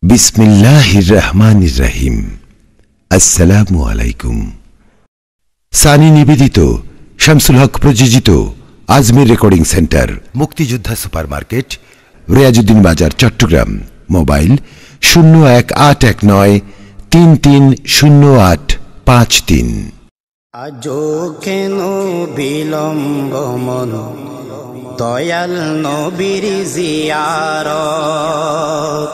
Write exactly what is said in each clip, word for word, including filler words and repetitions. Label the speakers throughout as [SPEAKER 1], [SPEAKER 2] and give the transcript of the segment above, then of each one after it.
[SPEAKER 1] বিসমিল্লাহির রহমানির রহিম। আসসালামু আলাইকুম। সানি নিবেদিত, শামসুল হক প্রযোজিত আজমির রেকর্ডিং সেন্টার, মুক্তিযোদ্ধা super market, Riazuddin Bazar, Chittagong. Mobile শূন্য এক আট এক নয় তিন তিন শূন্য আট পাঁচ তিন।
[SPEAKER 2] আজো কেন বিলম্ব মন দয়াল নবীর জিয়ারত,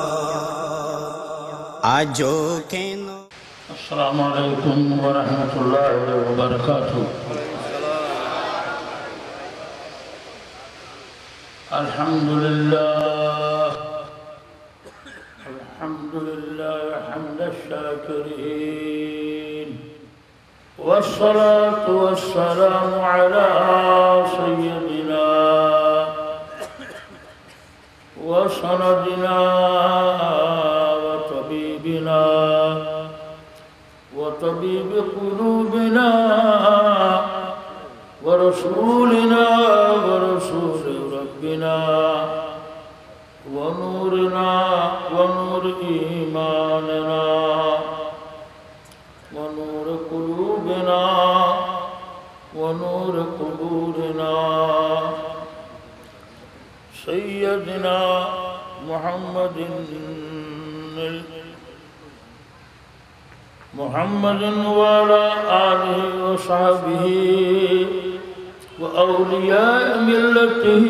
[SPEAKER 2] আজো কেন।
[SPEAKER 3] আসসালামু আলাইকুম ওয়া রাহমাতুল্লাহি ওয়া বারাকাতুহু। আলহামদুলিল্লাহ আলহামদুলিল্লাহ হামদাশ শাকিরিন والصلاة والسلام على سيدنا وسندنا وطبيبنا وطبيب قلوبنا ورسولنا ورسول ربنا ونورنا ونور إيماننا ونور قلوبنا ونور قبورنا سيدنا محمد محمد وعلى آله وصحبه وأولياء ملته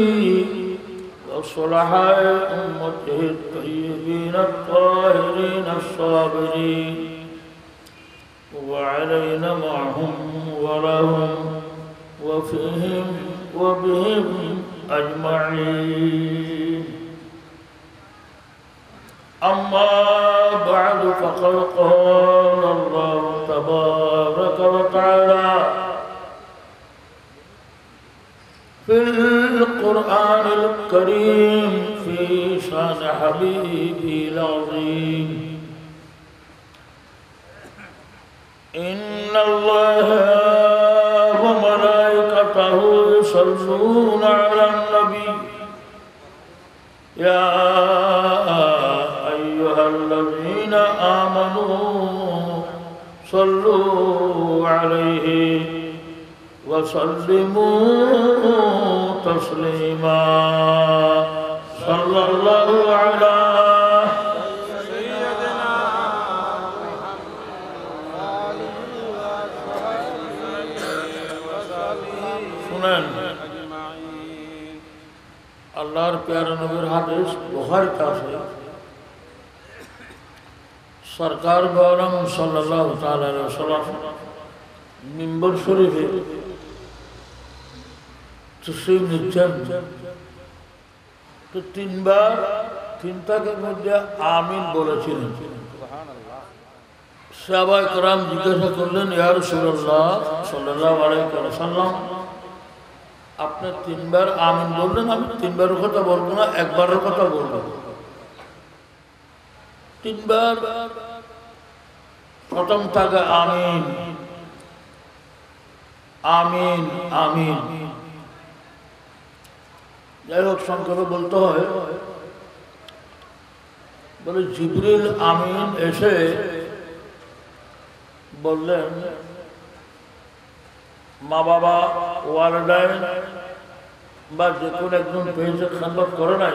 [SPEAKER 3] وصلحاء أمته الطيبين الطاهرين الصابرين وعلينا معهم ولهم وفيهم وبهم أجمعين. أما بعد فقد قال الله تبارك وتعالى في القرآن الكريم في شان حبيبه العظيم: إن الله وملائكته يصلون على النبي يا أيها الذين آمنوا صلوا عليه وسلموا تسليما. صلى الله على আল্লাহর প্যারা নবীর হাদিস বুখারীতে আছে, সরকার গৌরম সাল্লাল্লাহু তাআলা আলাইহি ওয়াসাল্লাম মিম্বর শরীফে তশরীফ নিচ্ছেন, তো তিনবার তিনটাকে মধ্যে আমিন বলেছিলেন। সাহাবায়ে কেরাম জিজ্ঞাসা করলেন, ইয়া রাসূলুল্লাহ সাল্লাল্লাহু আলাইহি ওয়াসাল্লাম, আপনি তিনবার আমিন বললেন, আমি তিনবারের কথা বলবো না, একবারের কথা বলবো। তিনবার প্রথম থাকে আমিন আমিন আমিন। যাই হোক, সংক্ষেপে বলতে হয়, বলে জিবরিল আমিন এসে বললেন, মা বাবা ওয়ালিদাইন বা যে কোনো একজন পেয়েছে খেদমত করে নাই,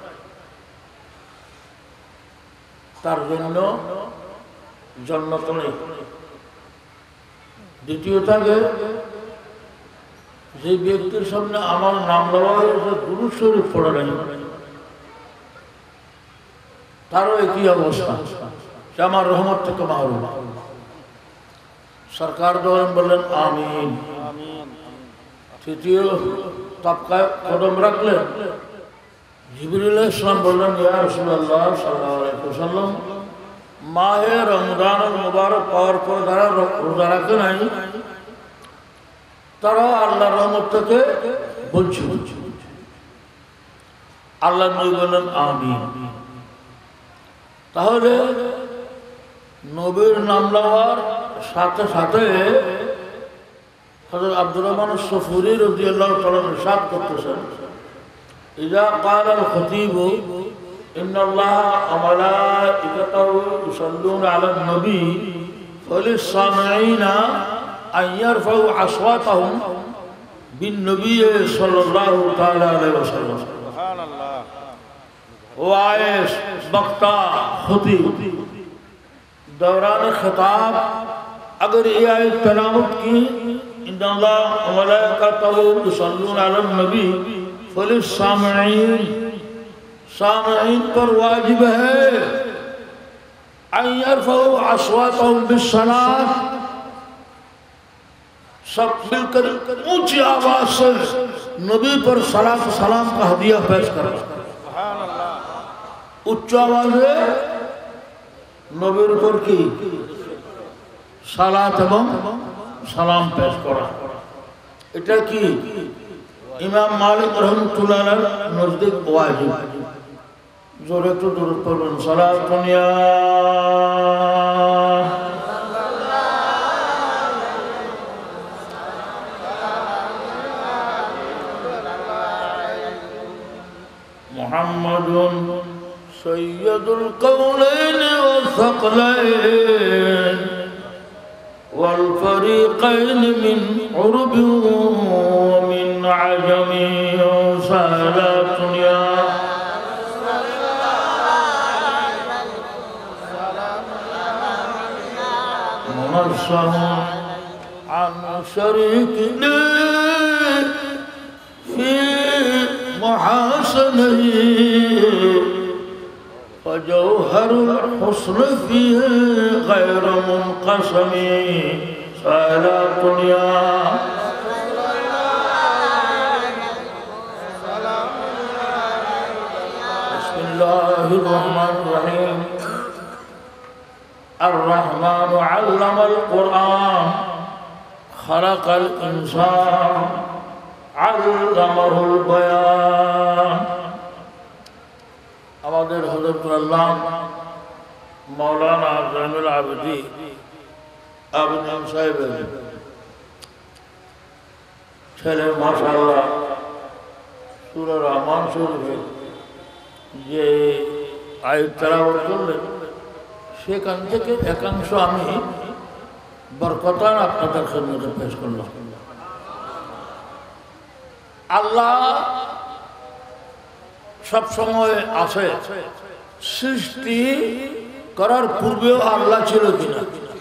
[SPEAKER 3] তার জন্য জান্নাত নেই। দ্বিতীয় থাকে, যে ব্যক্তির সামনে আমার নাম দেওয়া হয়েছে দুরূদ শরীফ পড়ে নাই, তারও একই অবস্থা, সে আমার রহমত থেকে মাহরুম। সরকার দৌড়ান বললেন আমিন। তৃতীয় তবকায় কদম রাখলেন, জিবরিল আলাইহিস সালাম বললেন, ইয়া রাসূলুল্লাহ সাল্লাল্লাহু আলাইহি ওয়াসাল্লাম, মাহে রমজানুল মুবারক পাওয়ার পর যারা রোজা রাখে নাই, তারা আল্লাহর রহমত থেকে বঞ্চিত। আল্লাহ নবী বললেন আমিন। তাহলে নবীর নাম নেওয়ার সাথে সাথে হযরত আব্দুর রহমান সফুরি রাদিয়াল্লাহু তাআলা ইরশাদ করতেছেন, ইযা ক্বালা আল খতীব ইন্নাল্লাহা ওয়া মালাইকাতাহু ইউসাল্লুনা আলান নবী ফালিস-সামিঈনা আন ইয়ারফাউ আসওয়াতাহুম বিন-নবী সাল্লাল্লাহু তাআলা আলাইহি ওয়াসাল্লাম। সুবহানাল্লাহ। ওয়াইস বক্তা খুতীব दौरान खिताब अगर ये आयत तलावत की इन्नल्लाह व मलाइकतहु युसल्लूना अलन नबी फलिस्सामिईन, सामिईन पर वाजिब है अन यरफऊ अस्वातहुम बिस्सलात, सब मिलकर ऊंची आवाज से नबी पर सलात सलाम का हदिया पेश करें। उच्च आवाज है নবীর উপর কি সালাত এবং সালাম পেশ করা। এটা কি ইমাম মালিক রাহমাতুল্লাহ আলাইহি নজদিক ওয়াজিব। জোরে তো দরুদ পড়ুন সালাতুন ইয়া মুহাম্মাদুন सय्यदुल कौनैन वस्सक़लैन वल फ़रीक़ैन मिन उर्ब व मिन अजम सलातुन या मुनज़्ज़हun अन शरीकिन फ़ी मुहासनिही फजौहरुल हुस्न फ़ीही गैर मुनक़सम सलातुन या बिस्मिल्लाहिर रहमानिर रहीम। अर्रहमान अल्लमल कुरआन खलक़ल इंसान अल्लमहुल बयान। আমাদের হযরতুল আল্লাহ মাওলানা জামিল আবেদী আবেদীন সাহেবের ছেলে মাশাআল্লাহ সূরা রহমান শরীফে যে আয়াত তেলাওয়াত করলেন সেখান থেকে একাংশ আমি বরকতান আপনাদের খেদমতে পেশ করলাম। আল্লাহ সব সময় আছে, সৃষ্টি করার পূর্বেও আল্লাহ ছিল কিনা?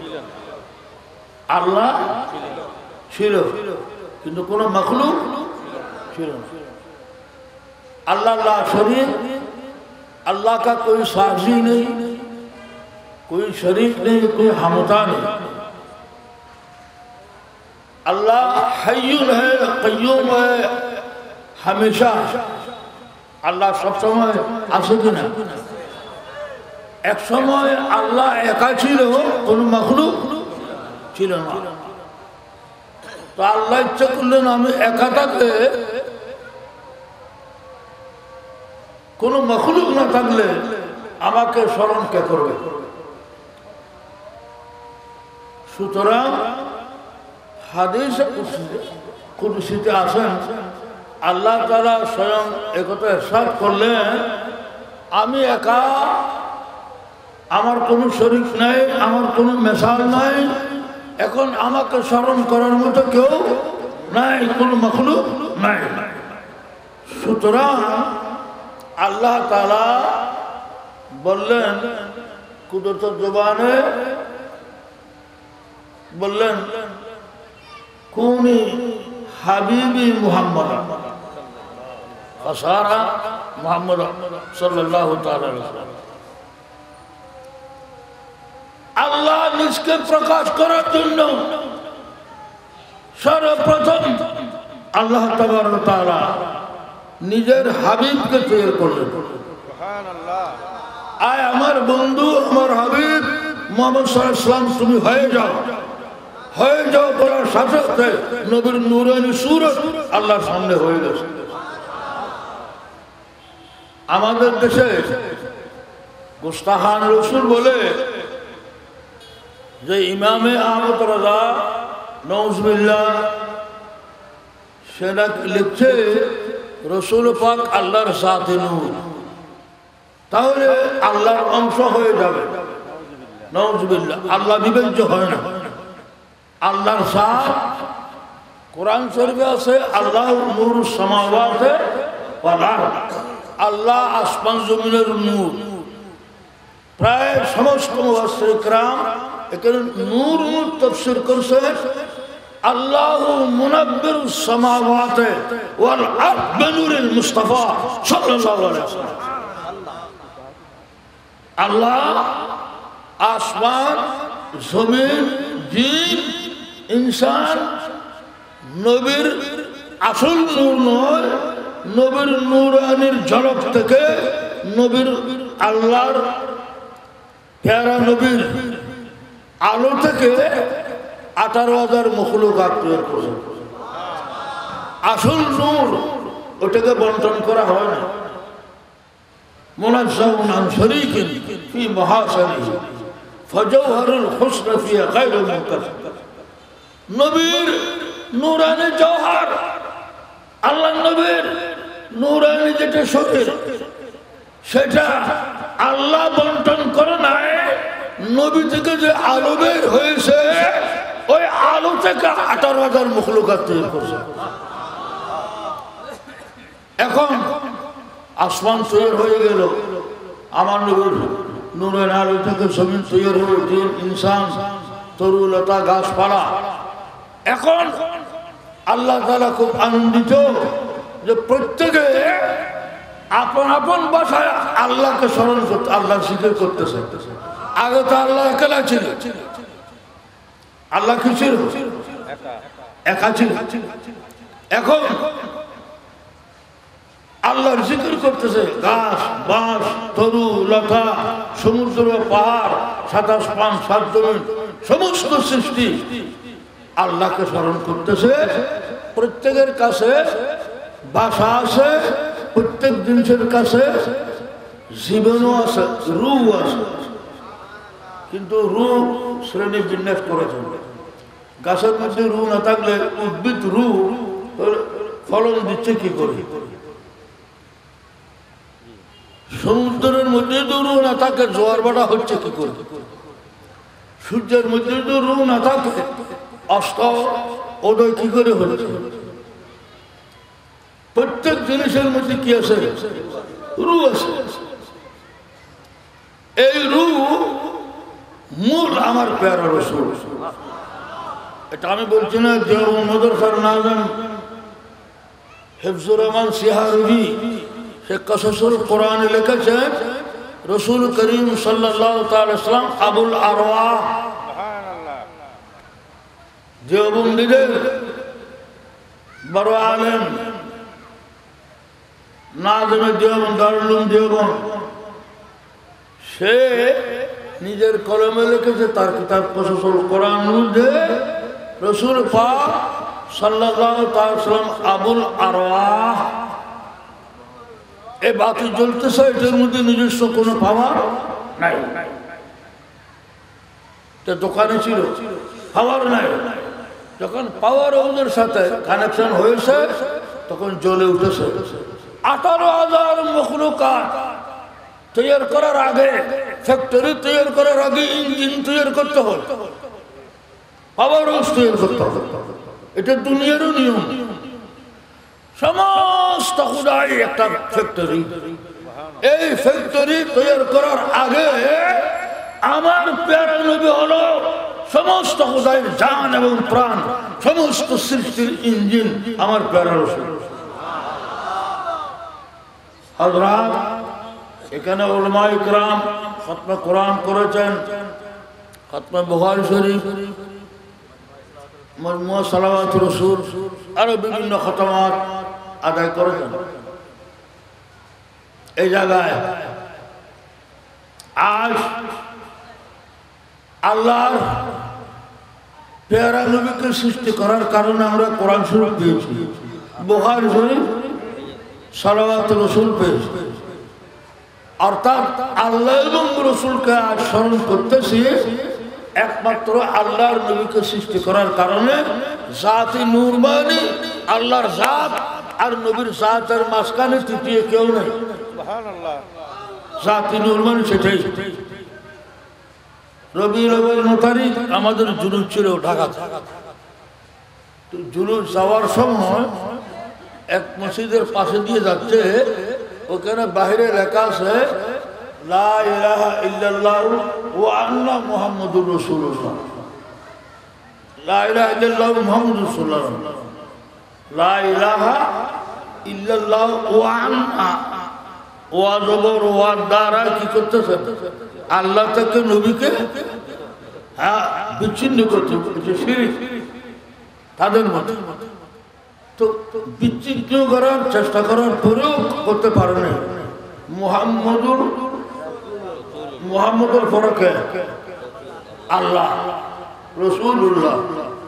[SPEAKER 3] আল্লাহ ছিল, কিন্তু কোন মাখলুক ছিল না। अल्लाह ला शरीक, अल्लाह का कोई साजी नहीं, कोई शरीक नहीं, कोई हमता नहीं। अल्लाह हय्युन है, कय्यूम है, हमेशा। अल्लाह सब समय आछे किना? एक समय अल्लाह एका छिलो, कोनो मखलुक छिलो ना। तो अल्लाह इच्छा करलेन आमि एका थाकले কোনো মখলুক না থাকলে আমাকে স্মরণ কে করবে? সুতরাং হাদিস কুদসিতে আছেন আল্লাহ তাআলা স্বয়ং একথা ইরশাদ করলেন, আমি একা, আমার কোনো শরীক নাই, আমার কোনো মিসাল নাই, এখন আমাকে স্মরণ করার মতো কেউ নাই, কোনো মখলুক নাই। সুতরাং আল্লাহ তাআলা বললেন কুদরত জবানে, বললেন কুনি হাবিবি মুহাম্মদ ফাসারা মুহাম্মদ সাল্লাল্লাহু তাআলা আলাইহি ওয়াসাল্লাম। আল্লাহ নিজকে প্রকাশ করার জন্য সর্বপ্রথম আল্লাহ তাবারক ওয়া তাআলা নিজের হাবিবকে তৈরি করলেন। সুবহানাল্লাহ। আয় আমার বন্ধু, আমার হাবিব মুহাম্মদ সাল্লাল্লাহু আলাইহি ওয়াসাল্লাম, তুমি হয়ে যাও, হয়ে যাও বলার সাথে সাথে নবীর নূরানী সূরত আল্লাহর সামনে হয়ে গেছে। আমাদের দেশে গুস্তাহান রসুল বলে যে ইমামে আহমদ রাজা নওজবিল্লাহ সেটা লিখছে রসুল পাক আল্লাহর সাথে নূর। তাহলে আল্লাহর অংশ হয়ে যাবে। নাউজুবিল্লাহ, আল্লাহ বিবেচ্য হয় না। আল্লাহর সাথ কোরআন শরীফে আছে আল্লাহ নূরুস সামাওয়াতি ওয়াল আরদ, আল্লাহ আসমান জমিনের নূর। প্রায় সমস্ত মুফাসসির کرام এখানে নূর নূর তাফসীর করেছে আল্লাহু মুনাব্বিরুস সামাওয়াতি ওয়াল আরদ বিনূরিল মুস্তাফা সাল্লাল্লাহু আলাইহি ওয়াসাল্লাম। আল্লাহ আসমান জমিন জিন ইনসান নবীর আসল নূর নয়, নবীর নূরানির ঝলক থেকে নবীর আল্লাহর প্যারা নবীর আলো থেকে আঠারো হাজার মখলুকাত তৈরি করেছে। আসল নূর ওটাকে বন্টন করা হয় না। মুনাজ্জাহুন আন শারীকিন ফি মাহাসানিহি ফাজাওহারুল হুসন ফি গায়রিল মুনকাসিব। নবীর নূরানি জওহার, আল্লাহ নবীর নূরানি যেটা শরীর সেটা আল্লাহ বন্টন করে নাই। নবী থেকে যে আলো বের হয়েছে ওই আলো থেকে আঠারো হাজার মখলুকাত তৈরি করছে। এখন আসমান তৈরি হয়ে গেল, আমার নবীর নূরের আলো থেকে জমিন তৈরি হয়ে জিন ইনসান তরুলতা গাছপালা। এখন আল্লাহ তাআলা খুব আনন্দিত যে প্রত্যেকে আপন আপন ভাষায় আল্লাহকে স্মরণ করতে, আল্লাহ জিকির করতেছে। আগে তো আল্লাহ একা ছিল, আল্লাহ কি ছিল? একা ছিল। এখন আল্লাহর জিকির করতেছে। গাছ বাঁশ তরু লতা সমুদ্র পাহাড় সাতাশ পাঁচ সাত জমিন সমস্ত সৃষ্টি আল্লাহকে স্মরণ করতেছে। প্রত্যেকের কাছে ভাষা আছে, প্রত্যেক জিনিসের কাছে জীবনও আছে, রূহ আছে। কিন্তু রূহ শ্রেণী বিন্যাস করেছে। গাছের মধ্যে রূহ না থাকলে উদ্ভিদ রূহ ফলন দিচ্ছে কি করে? সমুদ্রের মধ্যে তো রূহ না থাকে জোয়ার ভাটা হচ্ছে কি করে? সূর্যের মধ্যে তো রূহ না থাকে অস্ত উদয় কি করে হচ্ছে? প্রত্যেক জিনিসের মধ্যে কি আছে? রূহ আছে। এই রূহ মূল আমার প্যারা রাসূল। এটা আমি বলছি না, যে মাদ্রাসার নাজাম হিফজুর রহমান সিহারুহি সে কসসুল কোরআনে লিখেছেন রাসূল করিম সাল্লাল্লাহু তাআলা সাল্লাম আবুল আরওয়াহ দেওবন্দিদের বড় আলেম, নাজমে দেওবন্দ দারুল উলুম দেওবন্দ। সে নিজের কলমে লিখেছে তার কিতাব কসসুল কোরআন মধ্যে রাসূল পাক সাল্লাল্লাহু তাআলা সাল্লাম আবুল আরওয়াহ এই বাতি জ্বলতেছে, এটার মধ্যে নিজস্ব কোনো পাওয়ার নাই। দোকানে ছিল পাওয়ার নাই, যখন পাওয়ার ওদের সাথে কানেকশন হয়েছে তখন জ্বলে উঠেছে। আঠারো হাজার মখলুকাত তৈরি করার আগে, ফ্যাক্টরি তৈরি করার আগে ইঞ্জিন তৈরি করতে হয়, পাওয়ার হাউস তৈরি করতে হবে। এটা দুনিয়ারও নিয়ম। সমস্ত খুদাই একটা ফ্যাক্টরি। এই ফ্যাক্টরি তৈরি করার আগে আমার প্যারা নবী হলো সমস্ত খুদাইয়ের জান এবং প্রাণ, সমস্ত সৃষ্টির ইঞ্জিন আমার প্যারা রাসূল। হযরত এখানে উলামায়ে কিরাম খতমে কোরআন করেছেন, খতমে বুখারী শরীফ, মরমুয়া সালাওয়াত রাসূল, আরো বিভিন্ন খতমাত আদায় করেছেন। এই জায়গায় আজ আল্লাহর প্যারা নবীকে সৃষ্টি করার কারণে আমরা কোরআন শরীফ পেয়েছি, বুখারী শরীফ, সালাওয়াত রাসূল পেয়েছি। অর্থাৎ আল্লাহ এবং রাসূলকে আজ স্মরণ করতেছি একমাত্র আল্লাহর নবীকে সৃষ্টি করার কারণে। জাতি নূর মানে আল্লাহর জাত আর নবীর জাতের মাঝখানে তৃতীয় কেউ নেই। জাতি নূর মানে সেটাই। রবিউল আউয়াল নয় তারিখ আমাদের জুলুস ছিল ঢাকা। তো জুলুস যাওয়ার সময় এক মসজিদের পাশে দিয়ে যাচ্ছে, ওখানে বাহিরে লেখা আছে লা ইলাহা ইল্লাল্লাহু ওয়া আন্না মুহাম্মাদুর রাসূলুল্লাহ। লা ইলাহা ইল্লাল্লাহু মুহাম্মাদুর রাসূলুল্লাহ, লা ইলাহা ইল্লাল্লাহু ওয়া আন্না, ওয়া জবর ওয়া দ্বারা কি করতেছে? আল্লাহ থেকে নবীকে হ্যাঁ বিচ্ছিন্ন করতে, শিরক তাদের মধ্যে। তো বিচ্ছিন্ন করার চেষ্টা করার পরেও করতে পারে না। মুহাম্মদুর মুহাম্মদুর ফরকে আল্লাহ রাসূলুল্লাহ,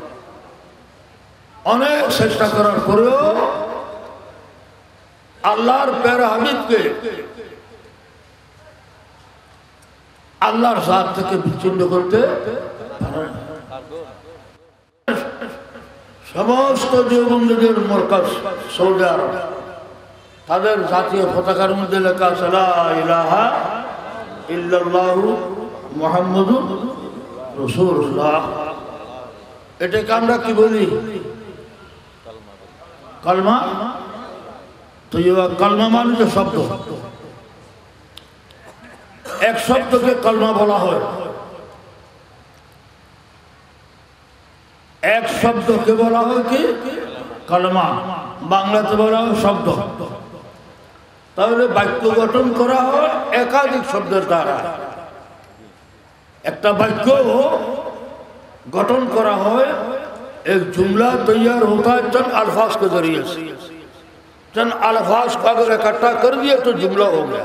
[SPEAKER 3] অনেক চেষ্টা করার পরেও আল্লাহর প্যারা হাবিবকে আল্লাহর জাত থেকে বিচ্ছিন্ন করতে পারে না। সমস্ত দেওবন্দিদের মরকাজ সৌদি আরব, তাদের জাতীয় পতাকার মধ্যে লেখা আছে লা ইলাহা ইল্লাল্লাহু মুহাম্মাদুর রাসূলুল্লাহ। এটাকে আমরা কি বলি? কালমা। তো কালমা মানে যে শব্দ, এক শব্দকে কালমা বলা হয়। এক শব্দকে বলা হয় কি? কালমা। বাংলাতে বলা হয় শব্দ। তাহলে বাক্য গঠন করা হয় একাধিক শব্দের দ্বারা। একটা বাক্য গঠন করা হয় एक जुमला तैयार होता है चंद अल्फाज के जरिए से। चंद अल्फाज को अगर इकट्ठा कर दिया तो जुमला हो गया।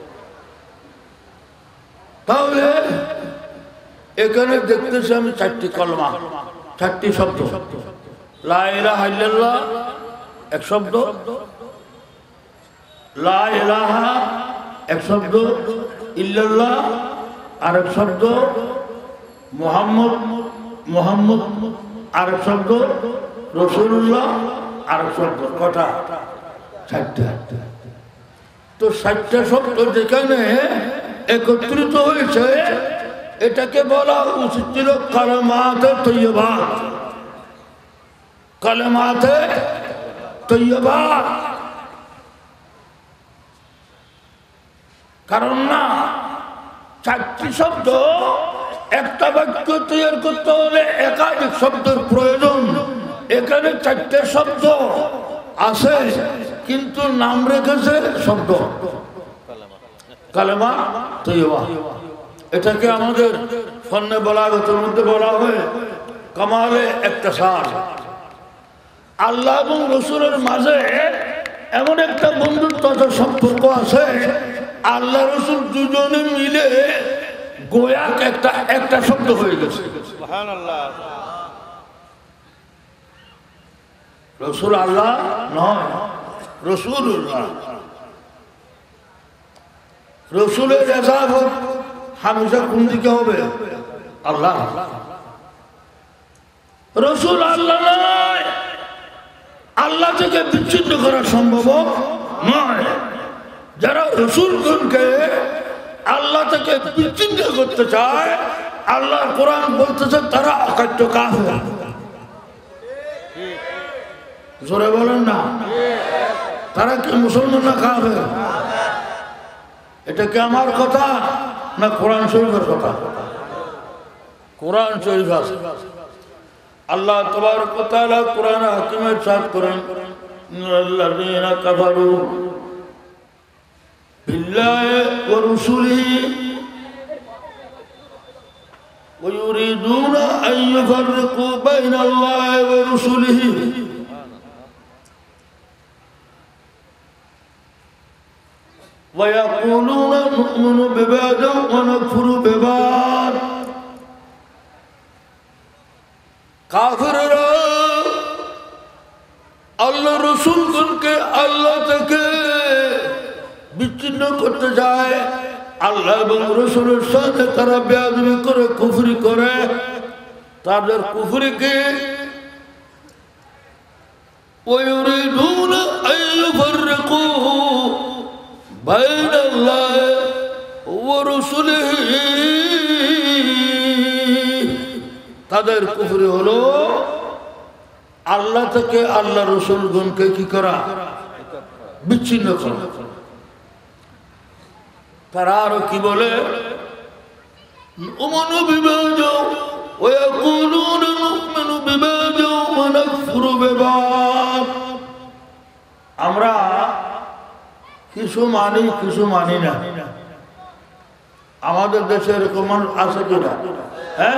[SPEAKER 3] তাহলে এখানে দেখতেছি আমি চারটি কলমা, চারটি শব্দ। লা ইলাহা ইল্লাল্লাহ এক শব্দ, লা ইলাহা এক শব্দ, ইল্লাল্লাহ আরেক শব্দ, মুহাম্মদ মুহাম্মদ আরেক শব্দ, রাসূলুল্লাহ আরেক শব্দ। কটা? চারটা। তো চারটা শব্দ যেখানে একত্রিত হয়েছে এটাকে বলা উচিত ছিল কালেমাতে তৈয়বাত। কালেমাতে তৈয়বাত, কারণ না চারটি শব্দ একটা বাক্য তৈরি করতে হলে একাধিক শব্দের প্রয়োজন। এখানে চারটে শব্দ আছে কিন্তু নাম রেখেছে শব্দ কালেমা তৈয়বা। এটাকে আমাদের ফন্নে বলাগতের মধ্যে বলা হয় কামালে ইত্তিসাল। আল্লাহ এবং রাসূলের মাঝে এমন একটা বন্ধুত্বের সম্পর্ক আছে, আল্লাহ রাসূল দুজনে মিলে গোয়া একটা একটা শব্দ হয়ে গেছে। সুবহানাল্লাহ। রাসূল আল্লাহ নয়, রাসূলুল্লাহ। রাসূলের ইজাফত হামজা কোন দিকে হবে? আল্লাহ। রাসূল আল্লাহ নয়, আল্লাহ থেকে বিচ্ছিন্ন করা সম্ভব নয়। যারা রাসূলগণকে আল্লাহ থেকে বিচ্ছিন্ন করতে চায়, আল্লাহর কোরআন বলতেছে তারা অকাট্য কাফের। জোরে বলেন না, তারা কি মুসলমান না কাফের? এটা কি আমার কথা না কোরআন শরীফের কথা? কোরআন শরীফ আছে। আল্লাহ তাবারক ওয়া তাআলা কোরআন হাকিমে ইরশাদ করেন আল্লাযীনা কাফারু বিল্লাহি ওয়া রাসূলিহি ওয়া ইউরিদুনা আন ইউফাররিকু বাইনাল্লাহি ওয়া রাসূলিহি ওয়া ইয়াকুলুনা নু'মিনু বিবাদিন ওয়া নাকফুরু বিবাদ। কাফেররা আল্লাহ রাসূলকে আল্লাহ থেকে বিচ্ছিন্ন করতে যায়, আল্লাহ এবং রাসূলের সাথে তারা বেয়াদবি করে কুফরি করে। তাদের কুফরিকে ওয়ায়ুরিদুনা আন ইউফাররিকু বাইনাল্লাহি ওয়া রুসুলিহি, তাদের কুফরি হলো আল্লাহ থেকে আল্লাহ রসুলগণকে কি করা, বিচ্ছিন্ন করা। তারা আরো কি বলে, উমানু বিবাদু ওয়া ইয়াকুলুনা নুমিনু বিবাদু ওয়া নাকফুরু বিবাদ। আমরা কিছু মানি কিছু মানি না। আমাদের দেশে এরকম আছে কিনা? হ্যাঁ,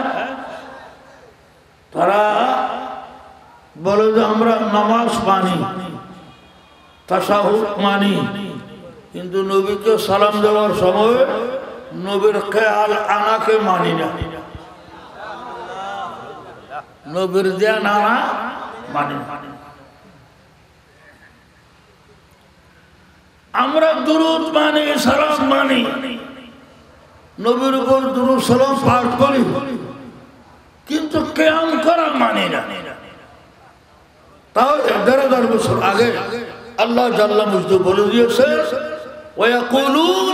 [SPEAKER 3] তারা বলে যে আমরা নামাজ মানি, তাশাহুদ মানি, কিন্তু নবীকে সালাম দেওয়ার সময় নবীর খেয়াল আনাকে মানি না, নবীর জ্ঞান আনা মানি না। আমরা দুরূদ মানি, সালাম মানি, নবীর উপর দুরূদ সালাম পাঠ করি, কিন্তু কিয়াম করা মানি না। তাহলে দেড় হাজার বছর আগে আল্লাহ জাল্লা মুজদু বলে দিয়েছে, ওয়া ইয়াকুলুন,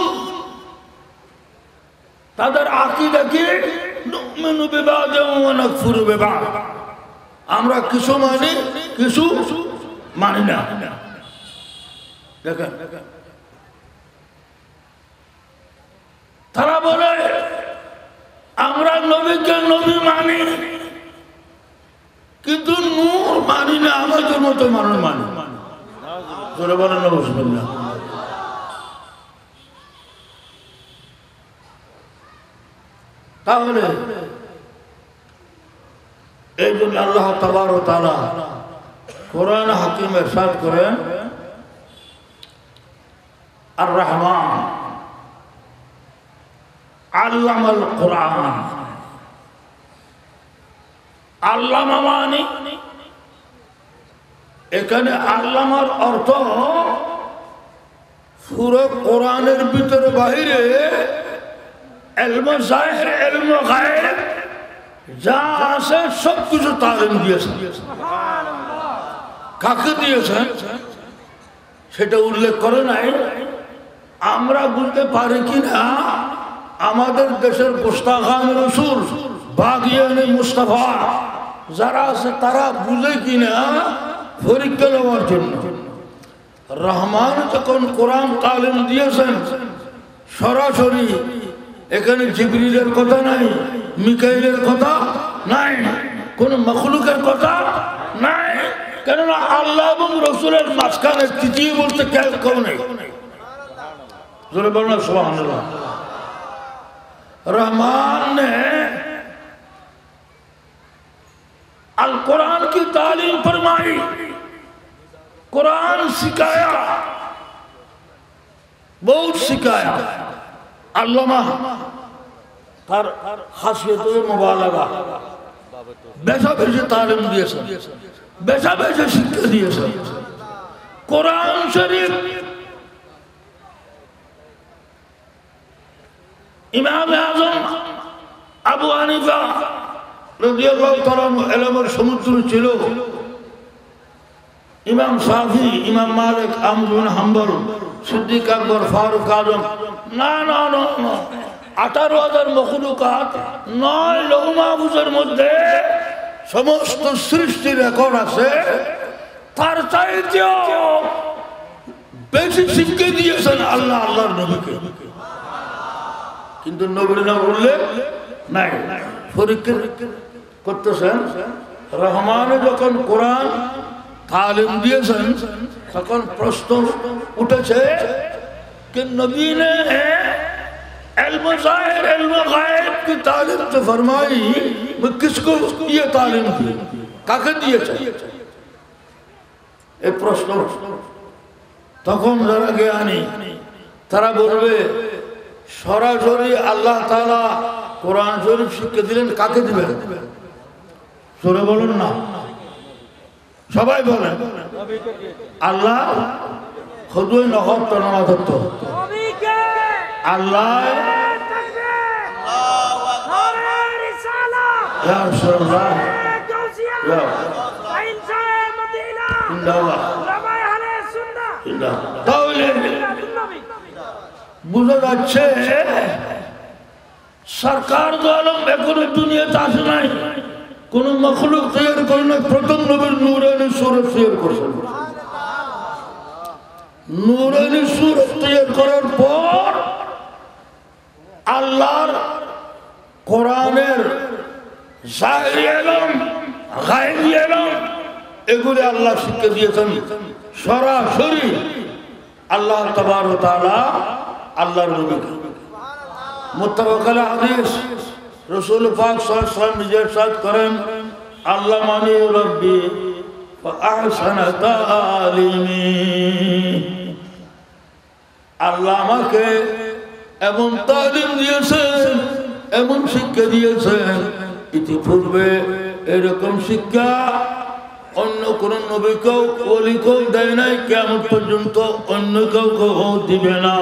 [SPEAKER 3] তাদের আকীদা কি, নুমিনু বিবাদ ওয়া নাকফুরু বিবাদ, আমরা কিছু মানি কিছু মানি না। দেখেন, তারা বলে আমরা নবীকে নবী মানি, কিন্তু নূর মানি না, আমাদের মতো মানুষ মানি। জোরে বলেন নাউযুবিল্লাহ। তাহলে এই জন্য আল্লাহ তাবারক ওয়া তাআলা কোরআন হাকিমে ইরশাদ করেন, আর রহমান আল্লামাল কোরআন। আল্লামা মানে এখানে আল্লামার অর্থ পুরো কোরআনের ভিতরে বাহিরে ইলমে জাহির ইলমে গায়ব যা আছে সব কিছু তালিম দিয়েছেন। কাকে দিয়েছেন সেটা উল্লেখ করে নাই। আমরা বলতে পারি কিনা আমাদের দেশের গোস্তাখান রসুল বাগিয়ানে মুস্তাফা যারা আছে তারা বুঝে কিনা পরীক্ষা নেওয়ার জন্য। রহমান যখন কোরআন তালিম দিয়েছেন সরাসরি, এখানে জিবরিলের কথা নাই, মিকাইলের কথা নাই, কোন মখলুকের কথা নাই, কেননা আল্লাহ এবং রসুলের মাঝখানে তৃতীয় বলতে কেউ নেই। জোরে বলুন সুবহানাল্লাহ। रहमान ने अल कुरान की तालीम फरमाई, कुरान सिखाया, बहुत सिखाया। अल्लामा তার খাসিয়ত মুবালাগা, বেশা বেশি তালিম দিয়েছে, বেশা বেশি শিক্ষা দিয়েছে। কোরআন শরীফ ইমাম আযম আবু হানিফা রাদিয়াল্লাহু তাআলা ইলমের সমুদ্র ছিল। ইমাম শাফি, ইমাম মালিক, আহমদ বিন হাম্বল, সিদ্দিক আকবর, ফারুক আজম, না না না আঠারো হাজার মখলুকাত, নয় লৌহ মাহফুজের মধ্যে সমস্ত সৃষ্টির রেকর্ড আছে। তার চাইতেও বেশি শিক্ষা দিয়েছেন আল্লাহ আল্লাহর নবীকে, কিন্তু নবীর নাম উল্লেখ নাই। পরীক্ষা করতেছেন। রহমানে যখন কোরআন তালিম দিয়েছেন তখন প্রশ্ন উঠেছে कि नबी ने इल्म ज़ाहिर इल्म गायब की तालीम तो फरमाई, मैं किसको ये तालीम दी, काके दिएছে এই প্রশ্ন। তখন যারা জ্ঞানী তারা বলবে সরাসরি আল্লাহ তাআলা কোরআন শরীফ শিক্ষা দিলেন, কাকে দিবেন? জোরে বলুন না, সবাই বলেন। আল্লাহ খুদুই নহত তনমাদত্ত আল্লাহ ইয়া রাসূলুল্লাহ ইয়া ইন্দাল্লাহ তাহলে বুঝা যাচ্ছে সরকার দো আলম এখনো দুনিয়াতে আসে নাই, কোন মখলুক তৈরি করে নাই, প্রথম নবীর নূরানি সূরত তৈরি করেছেন। নূরানি সূরত তৈরি করার পর আল্লাহর কোরআনের জাহিরি ইলম, গায়বী ইলম এগুলি আল্লাহ শিক্ষা দিয়েছেন সরাসরি আল্লাহ তাবারক ওয়া তাআলা আল্লাহর নবীকে। মুত্তাফাক আলাইহি হাদিস, রাসূল পাক সাল্লাল্লাহু আলাইহি ওয়াসাল্লাম নিজে ইরশাদ করেন, আল্লামানি রাব্বি ওয়া আহসানা তালিমি। আল্লাহ আমাকে এমন তালিম দিয়েছেন, এমন শিক্ষা দিয়েছেন, ইতিপূর্বে এরকম শিক্ষা অন্য কোন নবীকেও ওলিকেও দেয় নাই, কিয়ামত পর্যন্ত অন্য কেউ দিবে না।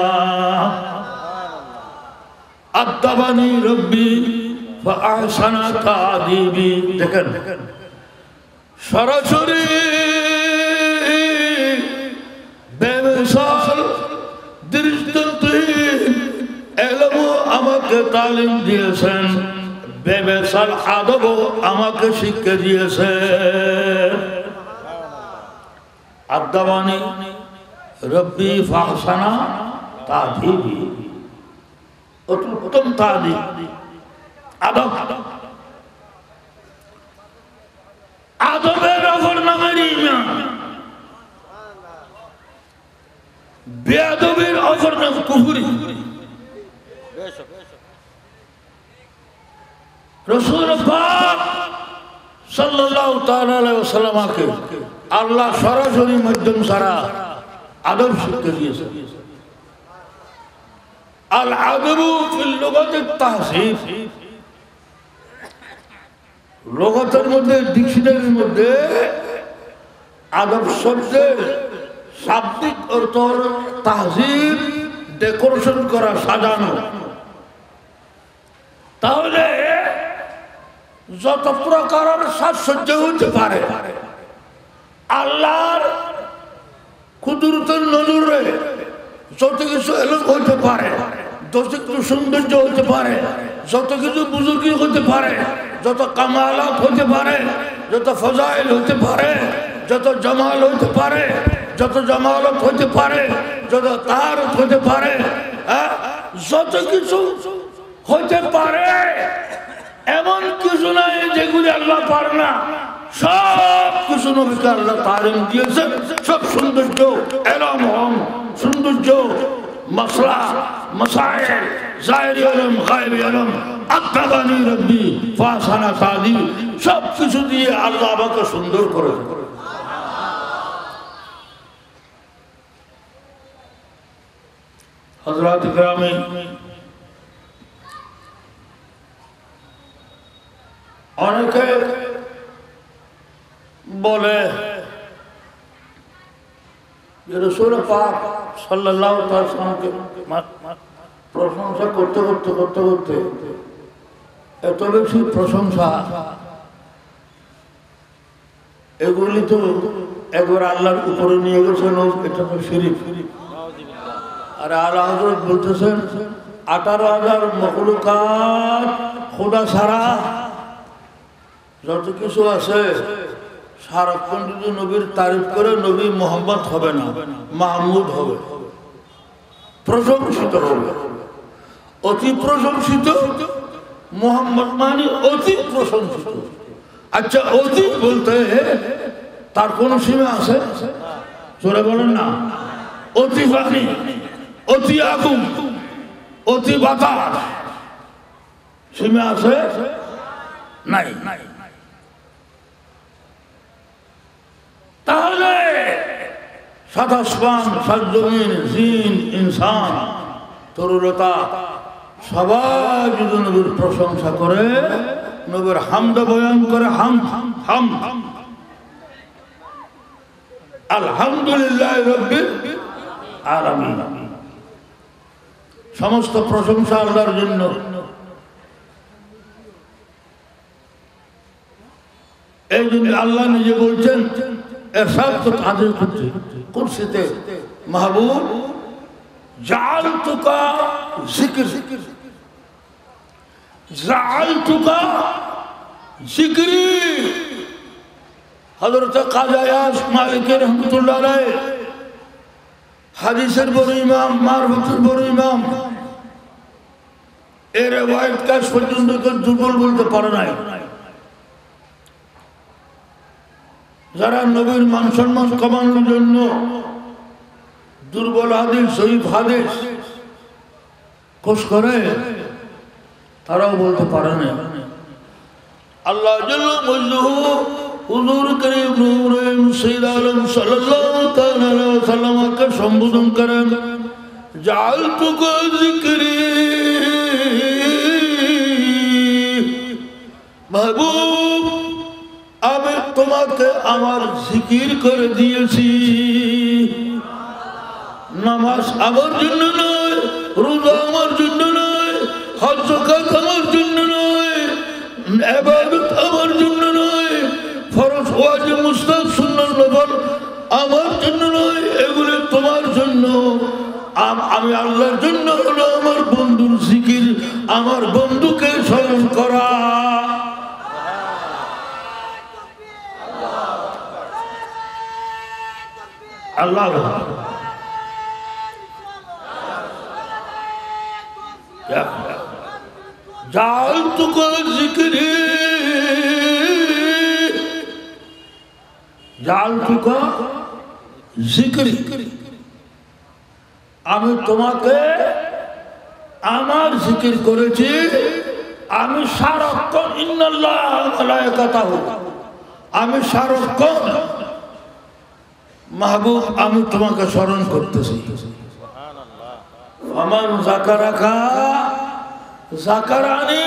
[SPEAKER 3] আদাবানি রব্বি ফা আহসানা তাদিবি। দেখেন সরাসরি বেমিসাল দৃষ্টান্তহীন ইলম আমাকে তালিম দিয়েছেন, বেমিসাল আদব আমাকে শিক্ষা দিয়েছেন। আদাবানি রব্বি ফা আহসানা তাদিবি, উত্তম তাদিব আদব। আদবের অপর নামের ঈমান, বেয়াদবের অপর নাম কুফরি। রাসূল পাক সাল্লাল্লাহু তাআলা আলাইহি ওয়াসাল্লামকে আল্লাহ সরাসরি মাধ্যম ছাড়া আদব শিক্ষা দিয়েছেন। আল আদবু ফিল লুগাতি তাহসিব, লুগাতের মধ্যে ডিকশনারির মধ্যে আদব শব্দের শাব্দিক অর্থ তাহসিব, ডেকোরেশন করা, সাজানো। তাহলে যত প্রকারের সাজসজ্জ হতে পারে আল্লাহর কুদরতের নজরে যত কিছু এলম হইতে পারে, যত কিছু সৌন্দর্য হতে পারে, যত কিছু বুজুর্গি হতে পারে, যত কামালাত হতে পারে, যত ফজাইল হতে পারে, যত জামাল হতে পারে, যত জামালত হতে পারে, যত তাহারত হতে পারে, যত কিছু হতে পারে এমন কিছু নাই যেগুলি আল্লাহ পারে না। সব কিছু নবীকে আল্লাহ তালিম দিয়েছেন। সব সৌন্দর্য, এলম, সৌন্দর্য, মাসলা, মাসাইল, জাহিরি ইলম, গায়বী ইলম, আদাবানি রব্বি ফা আহসানা তাদিবি, সব কিছু দিয়ে আল্লাহ আমাকে সুন্দর করেছেন। হযরত গ্রামে অনেকে বলে যে রাসূল পাক সাল্লাল্লাহু আলাইহি ওয়াসাল্লামকে প্রশংসা করতে করতে করতে করতে এত বেশি প্রশংসা, এগুলি তো একবার আল্লাহর উপরে নিয়ে গেছেন, এটা তো শিরক। আর আলা হযরত বলতেছেন আঠারো হাজার মখলুকাত খোদা ছাড়া যত কিছু আছে সারাক্ষণ যদি নবীর তারিফ করে নবী মোহাম্মদ হবে না, মাহমুদ হবে, প্রশংসিত হবে, অতি প্রশংসিত। মোহাম্মদ মানে অতি প্রশংসিত। আচ্ছা, অতি বলতে তার কোন সীমা আছে? জোরে বলেন না। অতি পানি, অতি আগুন, অতি বাতাস, সীমা আছে? নাই। তাহলে সাত আসমান, সাত জমিন, জিন, ইনসান, তরুলতা সবাই যদি নবীর প্রশংসা করে, নবীর হামদ বয়ান করে, হাম হাম আলহামদুলিল্লাহ রাব্বিল আলামিন, সমস্ত প্রশংসা আল্লাহর জন্য। এই জন্য আল্লাহ নিজে বলছেন, এরশাদ তো তাদের করছে কুরসিতে, মাহবুব জাআলতুকা যিকর, জাআলতুকা যিকরি। হযরত কাজী আয়াজ মালিকি রাহমাতুল্লাহ আলাইহি হাদিসের বড় ইমাম, মারফতের বড় ইমাম, এর রিওয়ায়াত কাজ পর্যন্ত কেউ দুর্বল বলতে পারে নাই। যারা নবীর মান সম্মান কমানোর জন্য দুর্বল হাদিস, জয়ীফ হাদিস কোষ করে, তারাও বলতে পারে না। আল্লাহ জাল্লা ওয়াজহুহু হুজুর করিম নূর সাইয়্যিদ আলম সাল্লাল্লাহু তাআলা আলাইহি ওয়াসাল্লামকে সম্বোধন করেন, জাআলতুকা যিকরি, মাহবুব আমি তোমাকে আমার জিকির করে দিয়েছি। নামাজ আমার জন্য নয়, রোজা আমার জন্য নয়, হজ যাকাত আমার জন্য নয়, ইবাদত আমার জন্য নয়, ফরজ ওয়াজিব মুস্তাহাব সুন্নাত নফল আমার জন্য নয়, এগুলো তোমার জন্য। আমি আল্লাহর জন্য হলো আমার বন্ধুর জিকির, আমার বন্ধুকে স্মরণ করা। আল্লাহ জাআলতুকা যিকরি, জাআলতুকা যিকরি, আমি তোমাকে আমার জিকির করেছি। আমি সারাক্ষণ ইন্নাল্লাহ ওয়া মালায়েকাতাহু, আমি সারাক্ষণ মাহবুব আমি তোমাকে স্মরণ করতেছি। আমার যাকারাকা যাকারানি,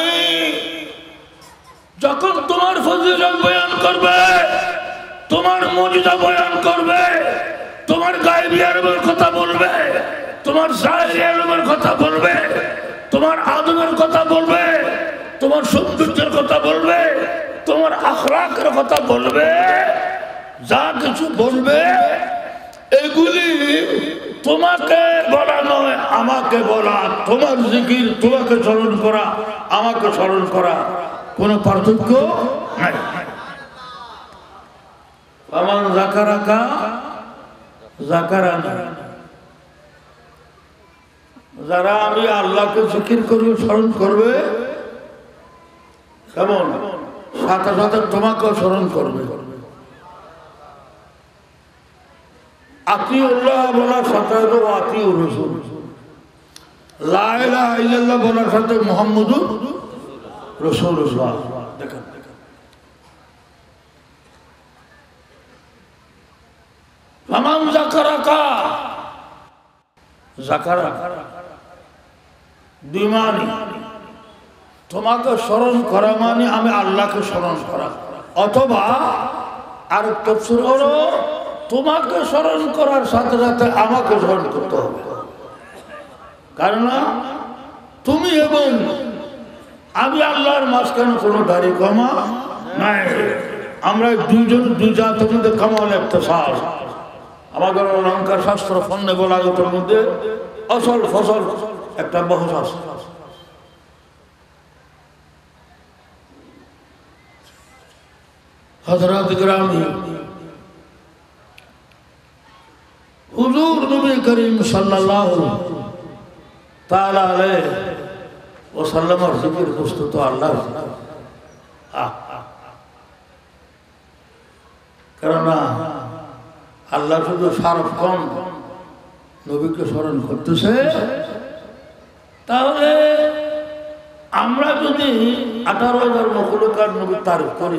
[SPEAKER 3] যখন তোমার ফজিলত বয়ান করবে, তোমার মুজিজা বয়ান করবে, তোমার গায়বী ইলমের কথা বলবে, তোমার জাহিরি ইলমের কথা বলবে, তোমার আদবের কথা বলবে, তোমার সৌন্দর্যের কথা বলবে, তোমার আখলাকের কথা বলবে, যা কিছু বলবে এগুলি তোমাকে বলা নয়, আমাকে বলা। তোমার জিকির, তোমাকে স্মরণ করা, আমাকে স্মরণ করা, কোনো পার্থক্য নাই। আমার যাকারাকা যাকারানি, যারা আমি আল্লাহকে জিকির করবে, স্মরণ করবে, কেমন সাথে সাথে তোমাকেও স্মরণ করবে। আতিউল্লাহ বলার সাথে আতিউর রাসূল, লা ইলাহা ইল্লাল্লাহ বলার সাথে মুহাম্মাদুর রাসূলুল্লাহ। দেখেন ফামান যাকারাকা, যাকারা দুই মানে, তোমাকে স্মরণ করা মানে আমি আল্লাহকে স্মরণ করা, অথবা আর তাফসীর হলো তোমাকে স্মরণ করার সাথে সাথে আমাকে স্মরণ করতে হবে। কারণ তুমি এবং আমি আল্লাহর মাঝখানে কোনো দাড়ি কমা নাই, আমরা দুইজন দুই জাতের মধ্যে কামাল একটা সাজ। আমাদের অলঙ্কার শাস্ত্র ফন্নে বলা গেটোর মধ্যে অসল ফসল একটা বহু আছে। হযরত গ্রামী হুজুর নবী করিম সাল্লাল্লাহু তাআলা আলাইহি ওয়াসাল্লামের জিকির প্রস্তুত আল্লাহ। কেননা আল্লাহ শুধু সারাক্ষণ নবীকে স্মরণ করতেছে, তাহলে আমরা যদি আঠারো হাজার মখলুকার নবীর তারিফ করি,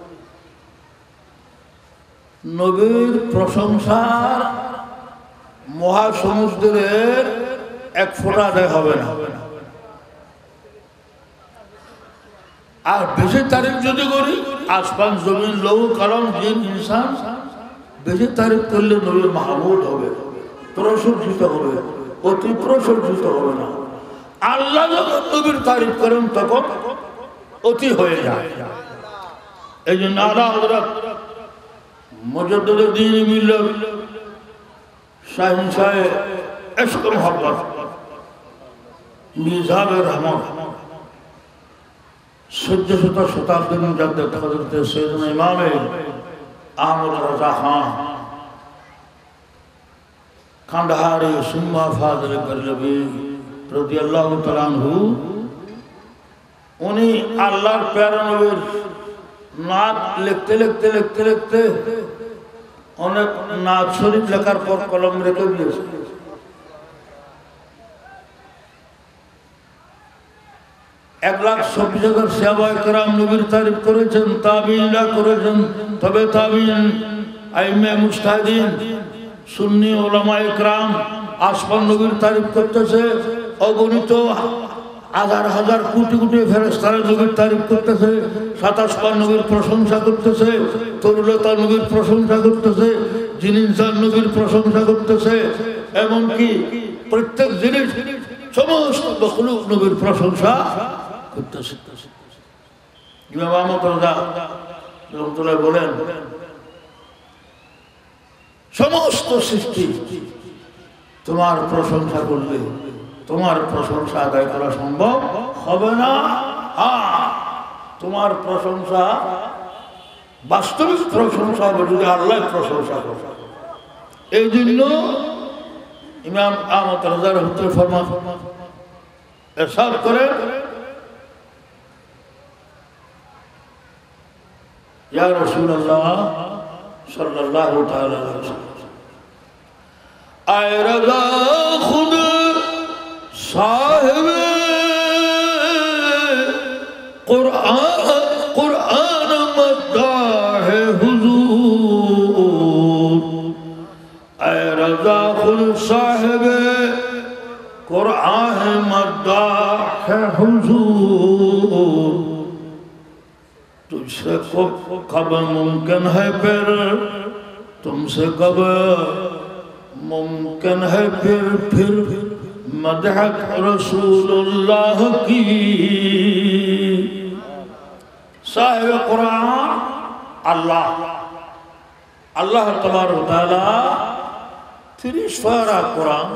[SPEAKER 3] নবীর প্রশংসার মহাসমুদ্রের এক ফোঁটা আদায় হবে না। আর বেশি তারিফ যদি করি, আসমান জমিন লৌহ কালাম জিন ইনসান বেশি তারিফ করলে নবী মাহমুদ হবে, প্রশংসিত হবে, অতি প্রশংসিত হবে না। আল্লাহ যখন নবীর তারিফ করেন তখন অতি হয়ে যায়। এই জন্য আলা হযরত মুজাদ্দিদ দ্বীন মিল্লাত শাহিন সাহেব ইশক মুহাব্বত মিজানুর রহমান চোদ্দশত শতাব্দীর মুজাদ্দিদ হযরত সৈয়দনা ইমাম আহমদ রাজা খান কান্দাহারি সুম্মা ফাজিল গরলবি রাদিয়াল্লাহু তাআলা আনহু উনি আল্লাহর প্যারা নবীর নাত লিখতে লিখতে লিখতে লিখতে অনেক নাত শরীফ লেখার পর কলম রেখে দিয়েছে। এক লাখ চব্বিশ হাজার সাহাবায়ে কেরাম নবীর তারিফ করেছেন, তাবিঈনরা করেছেন। তবে তাবিঈন, আইম্মে মুজতাহিদিন, সুন্নি উলামায়ে কেরাম আসমান নবীর তারিফ করতেছে। অগণিত হাজার হাজার কোটি কোটি ফেরেশতারা নবীর তারিফ করতেছে। সাতাশ পার নবীর প্রশংসা করতেছে, তরুলতা নবীর প্রশংসা করতেছে, জিনিসদার নবীর প্রশংসা করতেছে। এমনকি প্রত্যেক জিনিস সমস্ত মখলুক নবীর প্রশংসা করতেছে। ইমাম আহমদ রাজা রহমাতুল্লাহ বলেন, সমস্ত সৃষ্টি তোমার প্রশংসা করলে তোমার প্রশংসা আদায় করা সম্ভব হবে না। হ্যাঁ, তোমার প্রশংসা বাস্তবিক প্রশংসা হবে যদি আল্লাহ প্রশংসা করে। এই জন্য ইমাম আহমদ রাজা রহমাতুল্লাহ ফরমান ইরশাদ করেন, ইয়া রাসূলুল্লাহ সাল্লাল্লাহু তাআলা আলাইহি ওয়াসাল্লাম, আয় রাজা খুদ साहिब कुरान कुरान मद्दाह हुजूर, ऐ रज़ा खुद साहिब कुरान मद्दाह हुजूर, तुझसे कब मुमकिन है फिर तुमसे कब मुमकिन है फिर फिर मदहत रसूलुल्लाह की। साहिब कुरान अल्लाह अल्लाह तबारक व तआला তিরিশ পারা কোরআন।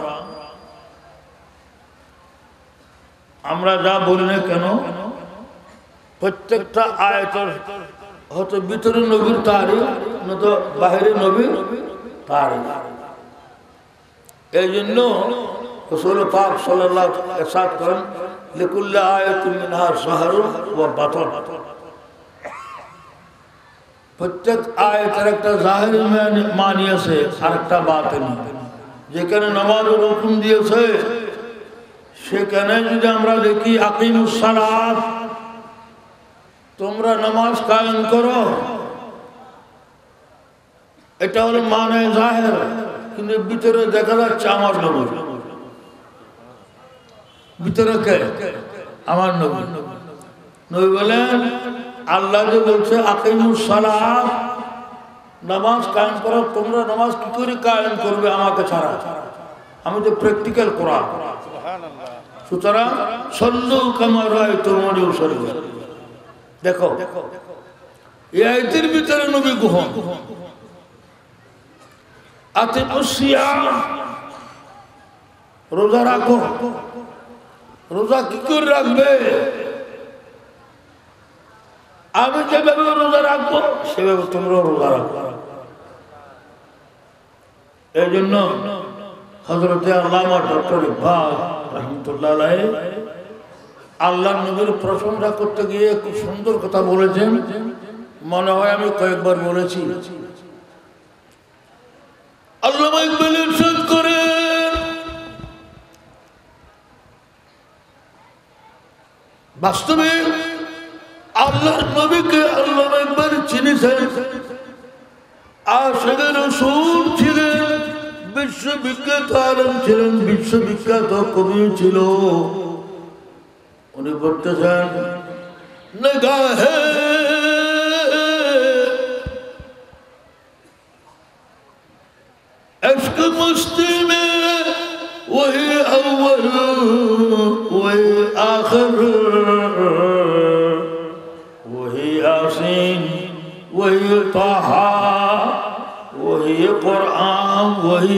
[SPEAKER 3] আমরা যা বলি না কেন প্রত্যেকটা আয়াতের হয়তো ভিতরে নবীর তারিখ নয়তো বাহিরে নবীর তারিখ। এই জন্য রাসূল পাক সাল্লাল্লাহু আলাইহি ওয়াসাল্লাম ইরশাদ করেন, লিকুল্লি আয়াতিন মিনহা সাহরুন ওয়া বাতন, প্রত্যেক আয়াতের একটা জাহির মানি আছে আর একটা বাতিনি। যেখানে নামাজের হুকুম দিয়েছে সেখানে যদি আমরা দেখি আকিমুস সালাত, তোমরা নামাজ কায়েম করো, এটা হলো মানে জাহির, কিন্তু ভিতরে দেখা যাচ্ছে আমার নবী। ভিতরে কে? আমার নবী। নবী বলেন, আল্লাহ যে বলছে আকিমুস সালাত, নামাজ কায়েম করো, তোমরা নামাজ কি করে কায়েম করবে আমাকে ছাড়া? আমি তো প্র্যাকটিক্যাল কোরআন। সুতরাং সল্লু কামা রাআইতুমুনি উসাল্লি। দেখো এই আয়াতের ভিতরে নবী গ্রহণ। আতিকুস সিয়াম, রোজা রাখো। রোজা কি করে রাখবে? আমি যেভাবে রোজা রাখবো সেভাবে তোমরা রোজা রাখবো। এই জন্য হযরত আল্লামা ডক্টর ইকবাল রাহমাতুল্লাহ আলাইহি আল্লাহর নবীর প্রশংসা করতে গিয়ে খুব সুন্দর কথা বলেছেন। মনে হয় আমি কয়েকবার বলেছি। আল্লামা ইকবাল ইরশাদ করেন, বাস্তবে আল্লাহর নবীকে আল্লামা ইকবাল চিনেছেন। আশিকে রাসূল ছিলেন, বিশ্ববিখ্যাত আলেম ছিলেন, বিশ্ববিখ্যাত কবি ছিল। উনি বলতেছেন, নিগাহে इश्क मस्ती में वही अव्वल वही आखिर वही यासीन वही ताहा वही कुरान वही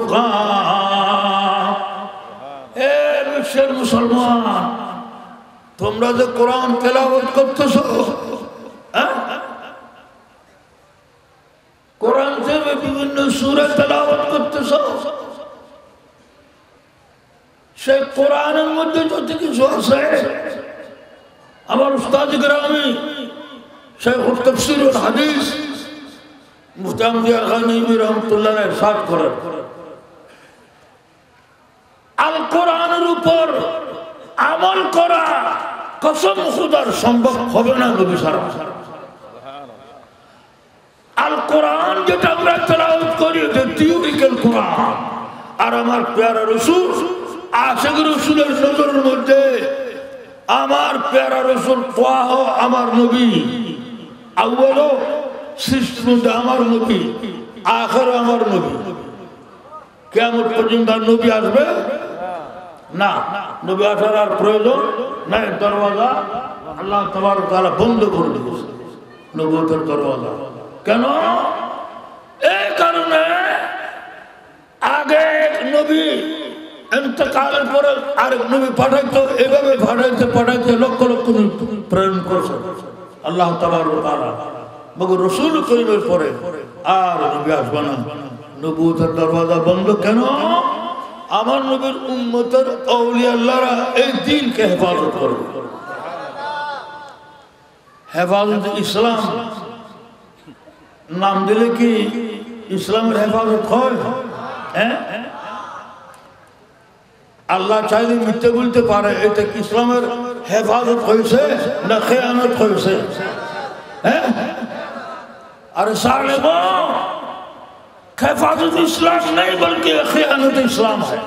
[SPEAKER 3] फुरकान। ए विश्व मुसलमान, তোমরা যে কোরআন তেলাওয়াত করতেছো, কোরআন থেকে বিভিন্ন সূরা তেলাওয়াত করতেছো, সেই কোরআনের মধ্যে যত কিছু আছে আমার উস্তাদ গ্রামী শাইখুল তাফসীর ওয়াল হাদিস মুফতি আহমদ গানিবী রাহমাতুল্লাহ আলাইহি ইরশাদ করেন, আল কোরআনের উপর আমল করা কসম খুদার সম্ভব হবে না নবী ছাড়া। আল কোরআন যেটা আমরা তেলাওয়াত করি এটা থিওরিক্যাল কোরআন, আর আমার প্যারা রাসূল আশিক রাসূলের নজরের মধ্যে আমার প্যারা রাসূল তোয়াহ আমার নবী, আউয়াল সৃষ্টির মধ্যে আমার নবী, আখির আমার নবী। কিয়ামত পর্যন্ত আর নবী আসবে না, নবী আসার আর প্রয়োজন নাই। দরওয়াজা আল্লাহ তাবারক তাআলা বন্ধ করে দিয়েছে নবুয়তের দরওয়াজা। কেন? এই কারণে আগে নবী ইন্তেকালের পরে আরেক নবী পাঠাইতো, এভাবে পাঠাইতে পাঠাইতে লক্ষ লক্ষ প্রেরণ করছে আল্লাহ তাবারক তাআলা। মগর রাসূল করিমের পরে আর নবী আসবে না, নবুয়তের দরওয়াজা বন্ধ। কেন? আমার নবীর উম্মতের আউলিয়া আল্লাহরা এই দ্বীনকে হেফাজত করবে। হেফাজত ইসলাম নাম দিলে কি ইসলামের হেফাজত হয়? হ্যাঁ, আল্লাহ চাইলে মিথ্যে বলতে পারে, এটা কি ইসলামের হেফাজত হয়েছে না খেয়ানত হয়েছে? হ্যাঁ, আরে সালে হেফাজত ইসলাম नहीं बल्कि खियानत इस्लाम है।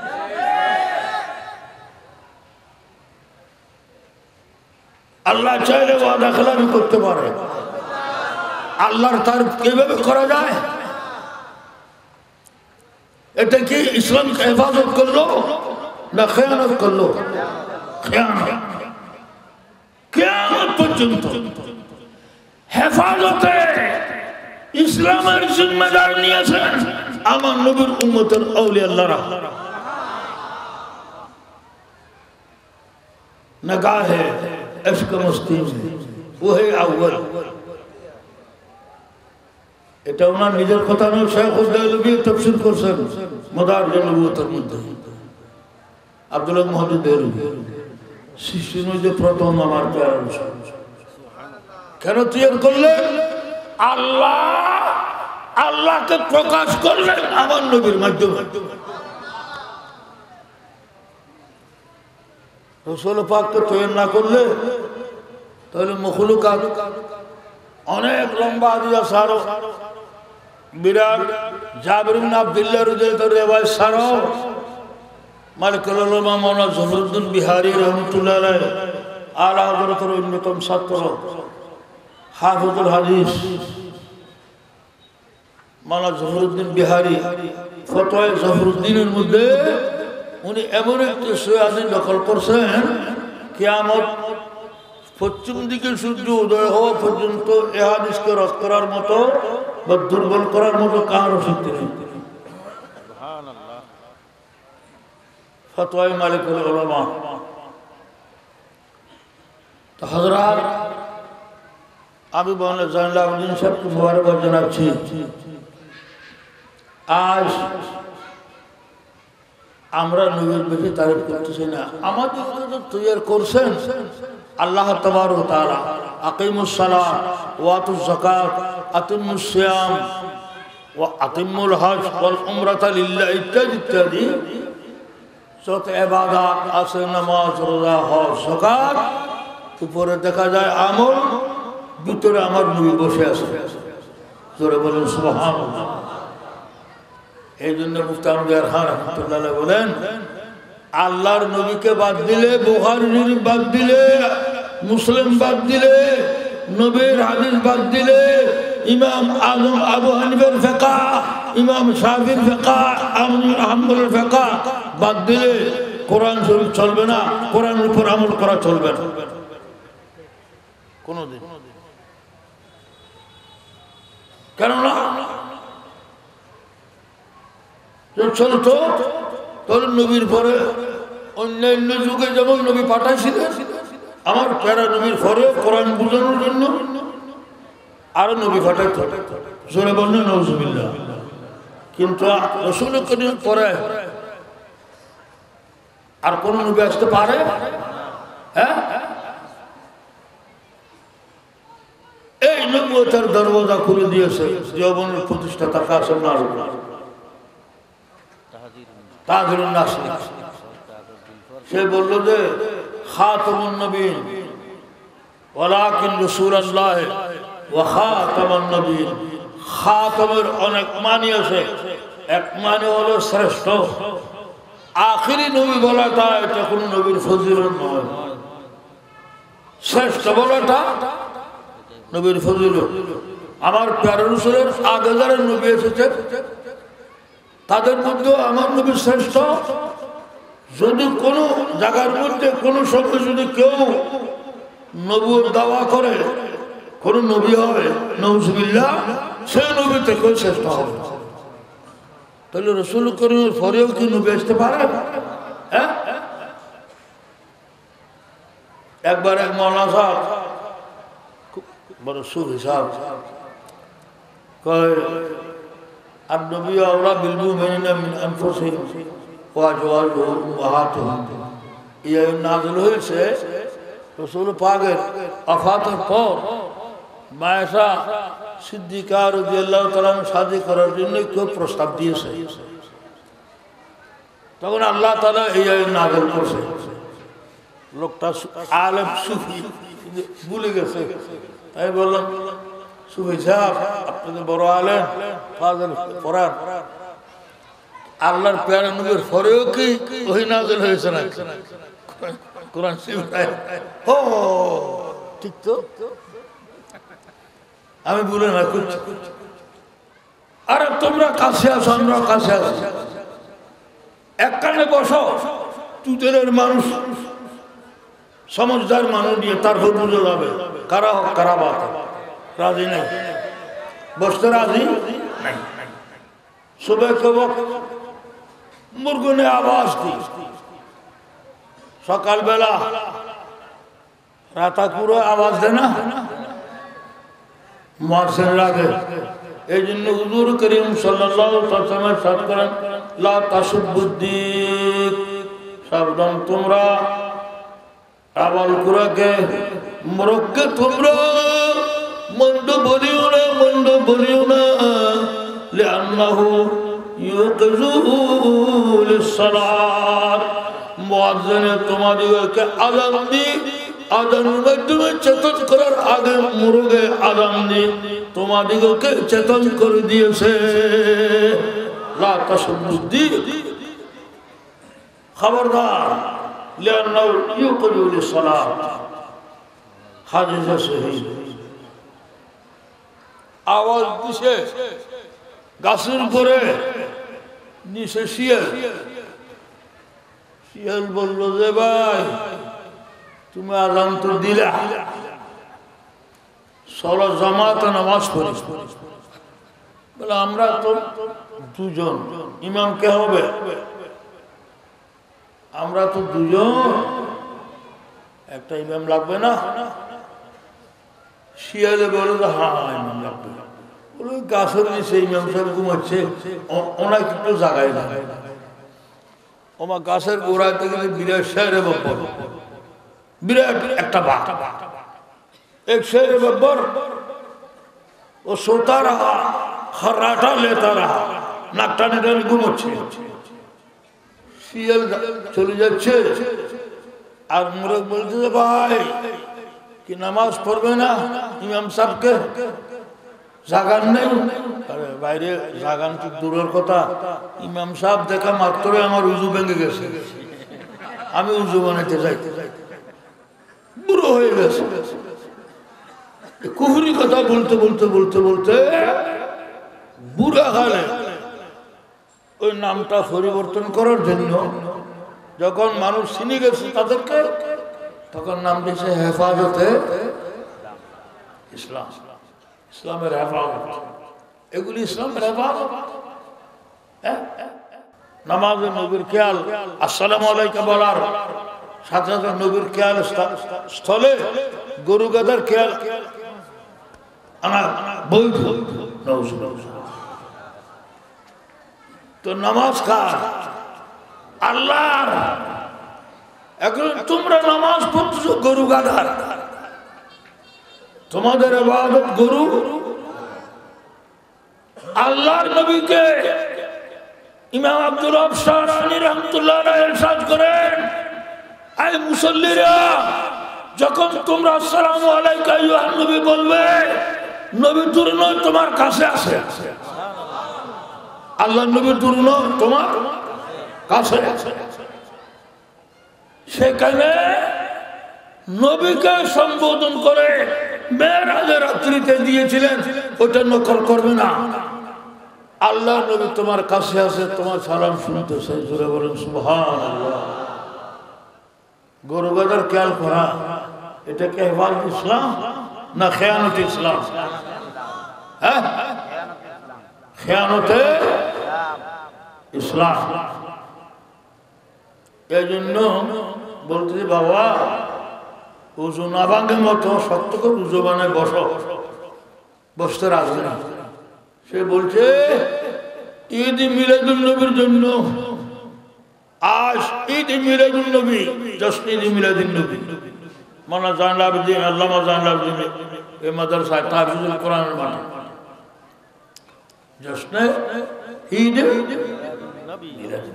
[SPEAKER 3] আল্লাহ চাইলে ওয়াদা খেলাফি করতে পারে। আল্লাহর তারিফ কিভাবে করা যায়? এটা কি ইসলামকে হেফাজত করলো না খেয়ানত করলো? খেয়ানত। কিয়ামত পর্যন্ত হেফাজতে ইসলামের জিম্মেদার নিয়েছেন আমার নবীর উম্মতের আউলিয়া আল্লাহরা। नगाहे इश्क मस्ती ওহে আউয়াল। এটা ওনার নিজের কথা নয়, শাইখুল দেহলভী তাফসীর করছেন মাদারিজুন নবুওয়াতের মধ্যে। আব্দুল্লাহ মুহাম্মদ দেহলভী সৃষ্টির মধ্যে প্রথম আমার প্যারা রাসূল কেন তৈরি করলেন? আল্লাহ আল্লাহকে প্রকাশ করলেন আমার নবীর মাধ্যমে। রাসূল পাককে তৈরি না করলে তাহলে মখলুকাত অনেক লম্বা দিয়া সারো বিরাট জাবির ইবনে আব্দুল্লাহ রাদিয়াল্লাহু রিওয়ায়াত সারো মালিকুল উলামা মাওলানা জফরউদ্দিন বিহারী রাহমাতুল্লাহ আলাইহি আলা হযরতের অন্যতম ছাত্র হাফিজুল হাদিস মাওলানা জফরউদ্দিন বিহারী ফতোয়া জফরউদ্দিনের মধ্যে উনি এমন একটি সূরা নকল করছেন, কিয়ামত পশ্চিম দিকে সূর্য উদয় হওয়া পর্যন্ত এ হাদিসকে রদ করার মতো বা দুর্বল করার মতো কারো শক্তি নেই। ফতোয়া মালিকুল উলামা। তো হযরত আমি বললে জালালউদ্দিন সাহেবকে মুবারকবাদ জানাচ্ছি। আজ আমরা নবীর বেশি তারিফ করতেছি না, আমাদের তো তৈরি করছেন আল্লাহ তাবারক ওয়া তাআলা। আকিমুস সালাত ওয়া আতুজ যাকাত আতিমুস সিয়াম ওয়া আতিমুল হজ ওয়াল উমরাতা লিল্লাহ ইত্যাদি ইত্যাদি যত ইবাদত আছে, নামাজ রোজা হজ যাকাত, উপরে দেখা যায় আমল, ভিতরে আমার নবী বসে আছে। জোরে বলেন সুবহানাল্লাহ। এই জন্য মুফতি আহমদ খান রাহমাতুল্লাহ আলাইহি বলেন, আল্লাহর নবীকে বাদ দিলে, বুখারী শরীফ বাদ দিলে, মুসলিম বাদ দিলে, নবীর হাদিস বাদ দিলে, ইমাম আযম আবু হানিফার ফিকহ, ইমাম শাফিঈর ফিকহ, আহমদ হাম্বলের ফিকহ বাদ দিলে কোরআন শরীফ চলবে না, কোরআনের উপর আমল করা চলবে না কোনদিন। কেননা চলতো তাহলে নবীর পরে অন্যান্য যুগে যেমন নবী পাঠাইছিলেন আমার প্যারা নবীর পরেও কোরআন বোঝানোর জন্য আরো নবী ফাটাইতে জোরে বললেন নাউজুবিল্লাহ। কিন্তু রাসূল করিম পরে আর কোন নবী আসতে পারে? হ্যাঁ, এই নবুয়তের দরওয়াজা খুলে দিয়েছে যৌবনের প্রতিষ্ঠাতা কাসেম নাজরুল্লাহ তাজুল নাসির। সে বলল যে খাতামুন নবীন ওয়ালাকিন রাসূলুল্লাহ ওয়া খাতামুন নবীন। খাতামের অনেক মানি আছে, এক মানে হলো শ্রেষ্ঠ। আখিরি নবী বলাটা এটা কোন নবীর ফজিলত নয়, শ্রেষ্ঠ বলাটা নবীর ফজিলত। আমার প্যারা রাসূলের আগে যারা নবী এসেছে তাদের মধ্যে আমার নবী শ্রেষ্ঠ। যদি কোন জায়গার মধ্যে কোন সময় যদি কেউ নবুয়ত দাওয়া করে কোন নবী হবে নাউজুবিল্লাহ, সেই নবী থেকে শ্রেষ্ঠ হবে। তাহলে রাসূল করিমের পরেও কি নবী আসতে পারে? হ্যাঁ, একবার এক মাওলানা সাহেব বড় সুফি সাহেব কয় আর নবী আওলা বিল মুমিনিনা মিন আনফুসিহিম ওয়া আজওয়াজুহুম উম্মাহাতুহুম। এই আয়াত নাযিল হয়েছে রাসূল পাকের ওফাতের পর মায়েশা সিদ্দিকা রাদিয়াল্লাহু তাআলা শাদী করার জন্য কেউ প্রস্তাব দিয়েছে, তখন আল্লাহ তাআলা এই আয়াত নাযিল করেছে। লোকটা আলেম সুফি ভুলে গেছে, তাই বললাম সুফি সাহেব আপনি তো বড় আলেম ফাজিল কোরআন, আল্লাহর প্যারা নবীর পরেও কি ওহী নাযিল হয়েছে না কোরআন শরীফ? ও ঠিক তো, আমি বলে না করছি। আরে তোমরা কাছে আসো, আমরা কাছে আসি, এক কানে বসো। তুতেলের মানুষ সমঝদার মানুষ দিয়ে তারপর বুঝে যাবে কারা হোক কারা বাত। রাজি নেই, বসতে রাজি নাই। সুবে কবক মুরগুনে আওয়াজ দি, সকালবেলা রাতা পুরো আওয়াজ দেয় না মুয়াজ্জিন লাগে। এই জন্য হুজুর করিম সাল্লাল্লাহু আলাইহি ওয়াসাল্লাম সাদ করেন লা তাসুবুদ্দিক, সাবধান তোমরা আওয়াল কুরাকে মুরক্কে তোমরা মন্দ বলিও না, মন্দ বলিও না। লিআন্নাহু ইউকিযু লিস-সালাত, মুয়াজ্জিন তোমাদেরকে আযান দি, আযানের মাধ্যমে চেতন করার আগে মুরগে আযান দি তোমাদেরকে চেতন করে দিয়েছে। লা তাসুবুদ্দিক, খবরদার। লিআন্নাহু ইউকিযু লিস-সালাত, হাদিস সহিহ। আওয়াজ দিছে গাছের উপরে, নিচে শিয়াল। শিয়াল বলল যে ভাই তুমি আযান তো দিলা, চলো জামাতে নামাজ পড়ি। বলে আমরা তো দুজন, ইমাম কে হবে? আমরা তো দুজন, একটা ইমাম লাগবে না? শিয়ালে বলে যে হ্যাঁ ইমাম লাগবে। বলে গাছের নিচে ইমাম সাহেব ঘুমাচ্ছে, ওনাকে একটু জাগাই না। ওমা গাছের গোড়ায় থেকে বিরাট শেরে বব্বর, বিরাট একটা বাঘ, এক শেরে বব্বর ও সোতা রাহা, খর্রাটা লেতা রাহা, নাকটা নেটা ঘুমোচ্ছে। শিয়াল চলে যাচ্ছে আর মুরগ বলছে যে ভাই কি নামাজ পড়বে না ইমাম সাহেবকে? জাগান নেই? আরে বাইরে জাগান তো দূরের কথা, ইমাম সাহেব দেখা মাত্রই আমার উজু ভেঙে গেছে, আমি উজু বানাইতে যাইতে যাইতে বুড়ো হয়ে গেছে। কুফরি কথা বলতে বলতে বলতে বলতে বুড়া কালে ওই নামটা পরিবর্তন করার জন্য যখন মানুষ চিনে গেছে তাদেরকে, তখন নাম দিয়েছে হেফাজতে ইসলাম, ইসলামের হেফাজত। এগুলি ইসলামের হেফাজত। নামাজে নবীর খেয়াল, আসসালামু আলাইকা বলার সাথে সাথে নবীর খেয়াল স্থলে গরু গাদার খেয়াল আনা বৈধ। তো নামাজ কার? আল্লাহর। এখন তোমরা নামাজ পড়ছো গরু গাদার, তোমাদের ইবাদত গরু। আল্লাহর নবীকে ইমাম আব্দুল ওয়াহাব শাহরানী রাহমাতুল্লাহ আলাইহি ইরশাদ করেন, আয় মুসল্লিরা, যখন তোমরা আসসালামু আলাইকা আইয়ুহান নবী বলবে, নবী দূর নয়, তোমার কাছে আছে। আল্লাহর নবী দূর নয়, তোমার কাছে আছে। সেখানে নবীকে সম্বোধন করে মেরাজের রাত্রিতে দিয়েছিলেন, ওটা নকল করবে না। আল্লাহ নবী তোমার কাছে আছে, তোমার সালাম শুনতেছে, জোরে বলেন সুবহানাল্লাহ। গরু গাদার খেয়াল করা, এটা কি হেফাজত ইসলাম না খেয়ানত ইসলাম? হ্যাঁ, খেয়ানতে ইসলাম। এই জন্য বলতেছি বাবা, উজু না ভাঙে মতো শক্ত করে উজু বানায় বসো, বসতে রাখবে না। সে বলছে ঈদ মিলাদুন নবীর জন্য, আজ ঈদ মিলাদুন নবী, জশ্ন ঈদ মিলাদুন নবী। মানা জাইনুল আবেদিন, আল্লামা জাইনুল আবেদিন এই মাদ্রাসায় তাহফিজুল কোরআনের মাঠে জশ্ন ঈদ নবী।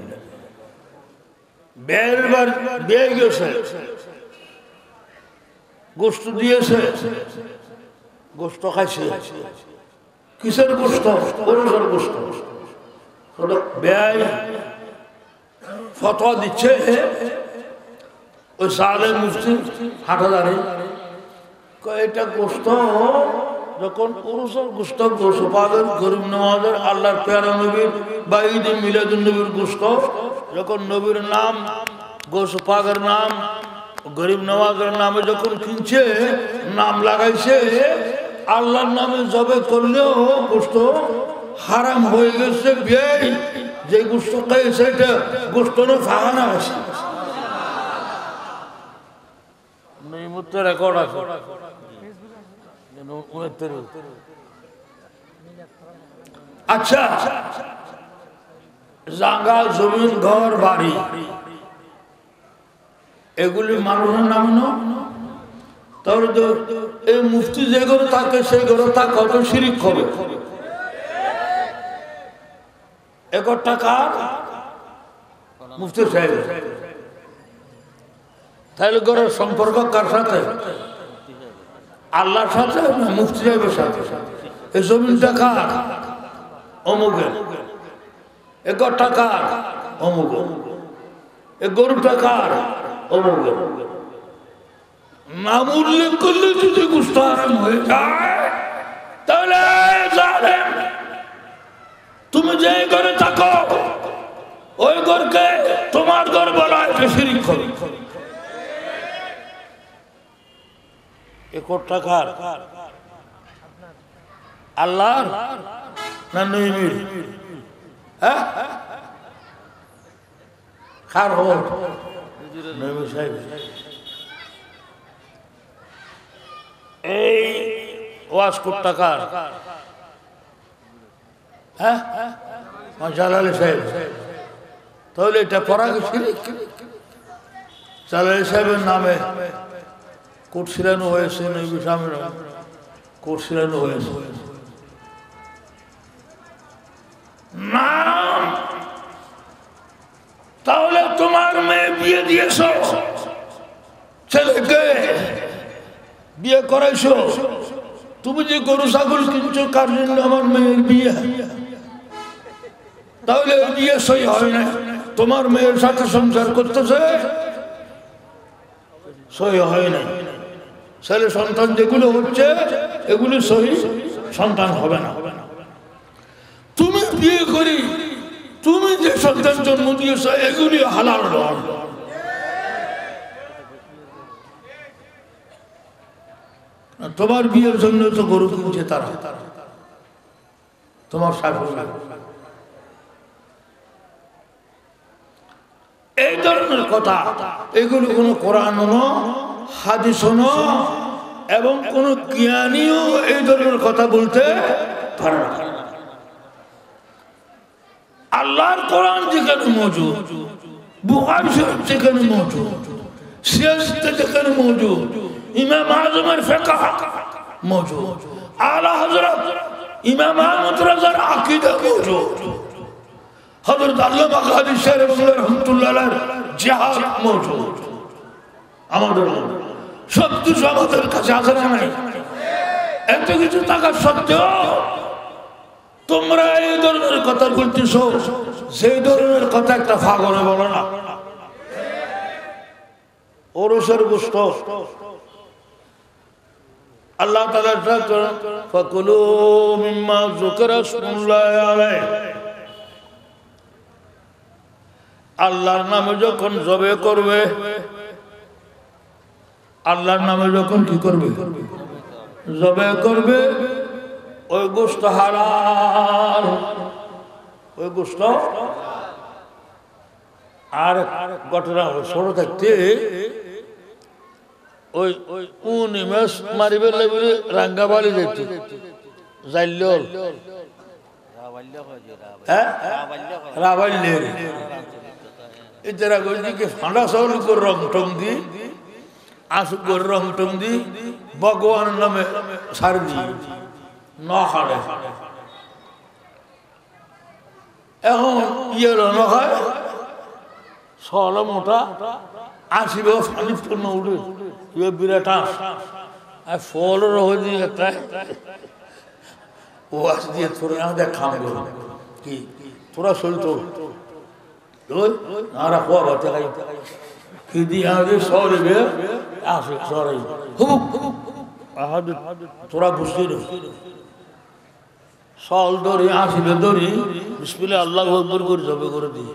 [SPEAKER 3] বেরবার বেয়ে গেছে, গোস্ত দিয়েছে, গোস্ত খাইছে। কিসের গোস্ত? গরুর গোস্ত। ব্যয় ফতোয়া দিচ্ছে ওই সালের মুফতি হাটাদারে, এটা গোস্ত যখন পুরুষের গোস্ত, গোস্ত পাবেন গরিব নওয়াজের, আল্লাহর পেয়ারা নবীর বা ঈদ মিলাদুন নবীর গোস্ত, যখন নবীর নাম, গোস্ত পাকের নাম, গরিব নওয়াজের নামে যখন কিনছে, নাম লাগাইছে, আল্লাহর নামে জবে করলেও গোস্ত হারাম হয়ে গেছে। ব্যয় যে গোস্ত খাইছে এটা গোস্ত না ফাগানা আছে। রেকর্ড আছে। আচ্ছা, জায়গা জমিন ঘর বাড়ি এগুলি মানুষের নাম না, তাহলে তো এই মুফতি যে ঘরে থাকে সেই ঘরে তা কত শিরিক হবে। একর টাকা মুফতি সাহেব, তাহলে ঘরের সম্পর্ক কার সাথে? আল্লাহর সাথে না মুফতি সাহেবের সাথে? এই জমিনটা কার? অমুকের। একর টাকা অমুকের। এই গরুটা কার? অমুকের। নাম উল্লেখ করলে যদি গোস্ত হারাম হয়ে যায়, তাহলে জানেন তুমি যে ঘরে থাকো ওই ঘরকে তোমার ঘর বলা হয়, শিরিক করে। একর টাকার আল্লাহর না নবীর? হ্যাঁ, কার হল? নবী সাহেব। এই ওয়াজ কোট টাকার? হ্যাঁ, জালালি সাহেব। তাহলে এটা পড়া শিরিক। জালালি সাহেবের নামে কোট ছিলানো হয়েছে, নবী সাহেবের কোট ছিলানো হয়েছে। নাম তাহলে তোমার মেয়ে বিয়ে দিয়েছ, ছেলেকে বিয়ে করাইছো, তুমি যে গরু ছাগল কিনছো কার জন্য? আমার মেয়ের বিয়ে। তাহলে বিয়ে সই হয় না, তোমার মেয়ের সাথে সংসার করতেছে, সই হয় না। ছেলে সন্তান যেগুলো হচ্ছে এগুলো সহি সন্তান হবে না। তুমি বিয়ে করি তুমি যে সন্তান জন্ম দিয়েছ এগুলি হালাল নয়। তোমার বিয়ের জন্য তো গরু কিনছে তারা, তোমার শাশুড়ি। এই ধরনের কথা, এগুলো কোনো কোরআন হাদিস এবং কোন জ্ঞানীও এই ধরনের কথা বলতে পারে না। আল্লাহর কোরআন যেখানে মজুদ, বুখারী শরীফ যেখানে মজুদ, সিয়াসত যেখানে মজুদ, ইমাম আজমের ফিকহ মজুদ, আলা হযরত ইমাম আহমদ রাজার আকীদা মজুদ, হযরত আল্লামা কাজী শরীফ রাহমাতুল্লাহ আলাইহির জিহাদ মজুদ। আমাদের সব কিছু আমাদের কাছে আছে না নাই? এত কিছু থাকা সত্ত্বেও তোমরা এই ধরনের কথা বলতেছ, সেই ধরনের কথা একটা ফাগলে বলো না। ওরসের গোশত আল্লাহ তাআলা বলেন, ফাকুলু মিম্মা যুকিরা ইসমুল্লাহি আলাইহি, আল্লাহর নামে যখন জবে করবে, আল্লাহর নামে যখন কি করবে, জবে করবে, ওই গোশত হালাল, ওই গোশত। আর ঘটনা ছোট থাকতে ওই কোন ইমেজ মারিবে বলে রাঙ্গাবালি যেত যাইল রাবাইলের এটারা গিয়ে ফাঁড়া চাউল করে রং টং দি, আঁসু করে রং টং দি, ভগবানের নামে সার দি নখাড়ে। এখন ইয়ে নখায় সল মোটা আসিবে পানি পূর্ণ উঠে ইয়ে বিরাট আস আর ফল রহ দিয়ে ও আস দিয়ে তোরা আমাদের খামবে কি তোরা চলতো আমরা খোয়া ভাতে খাই কি দিয়ে আমাদের সরে আসে সরে হুক তোরা বুঝতে সল ধরি আসিবে ধরি বিসমিল্লাহ আল্লাহু আকবার করে জবে করে দিই।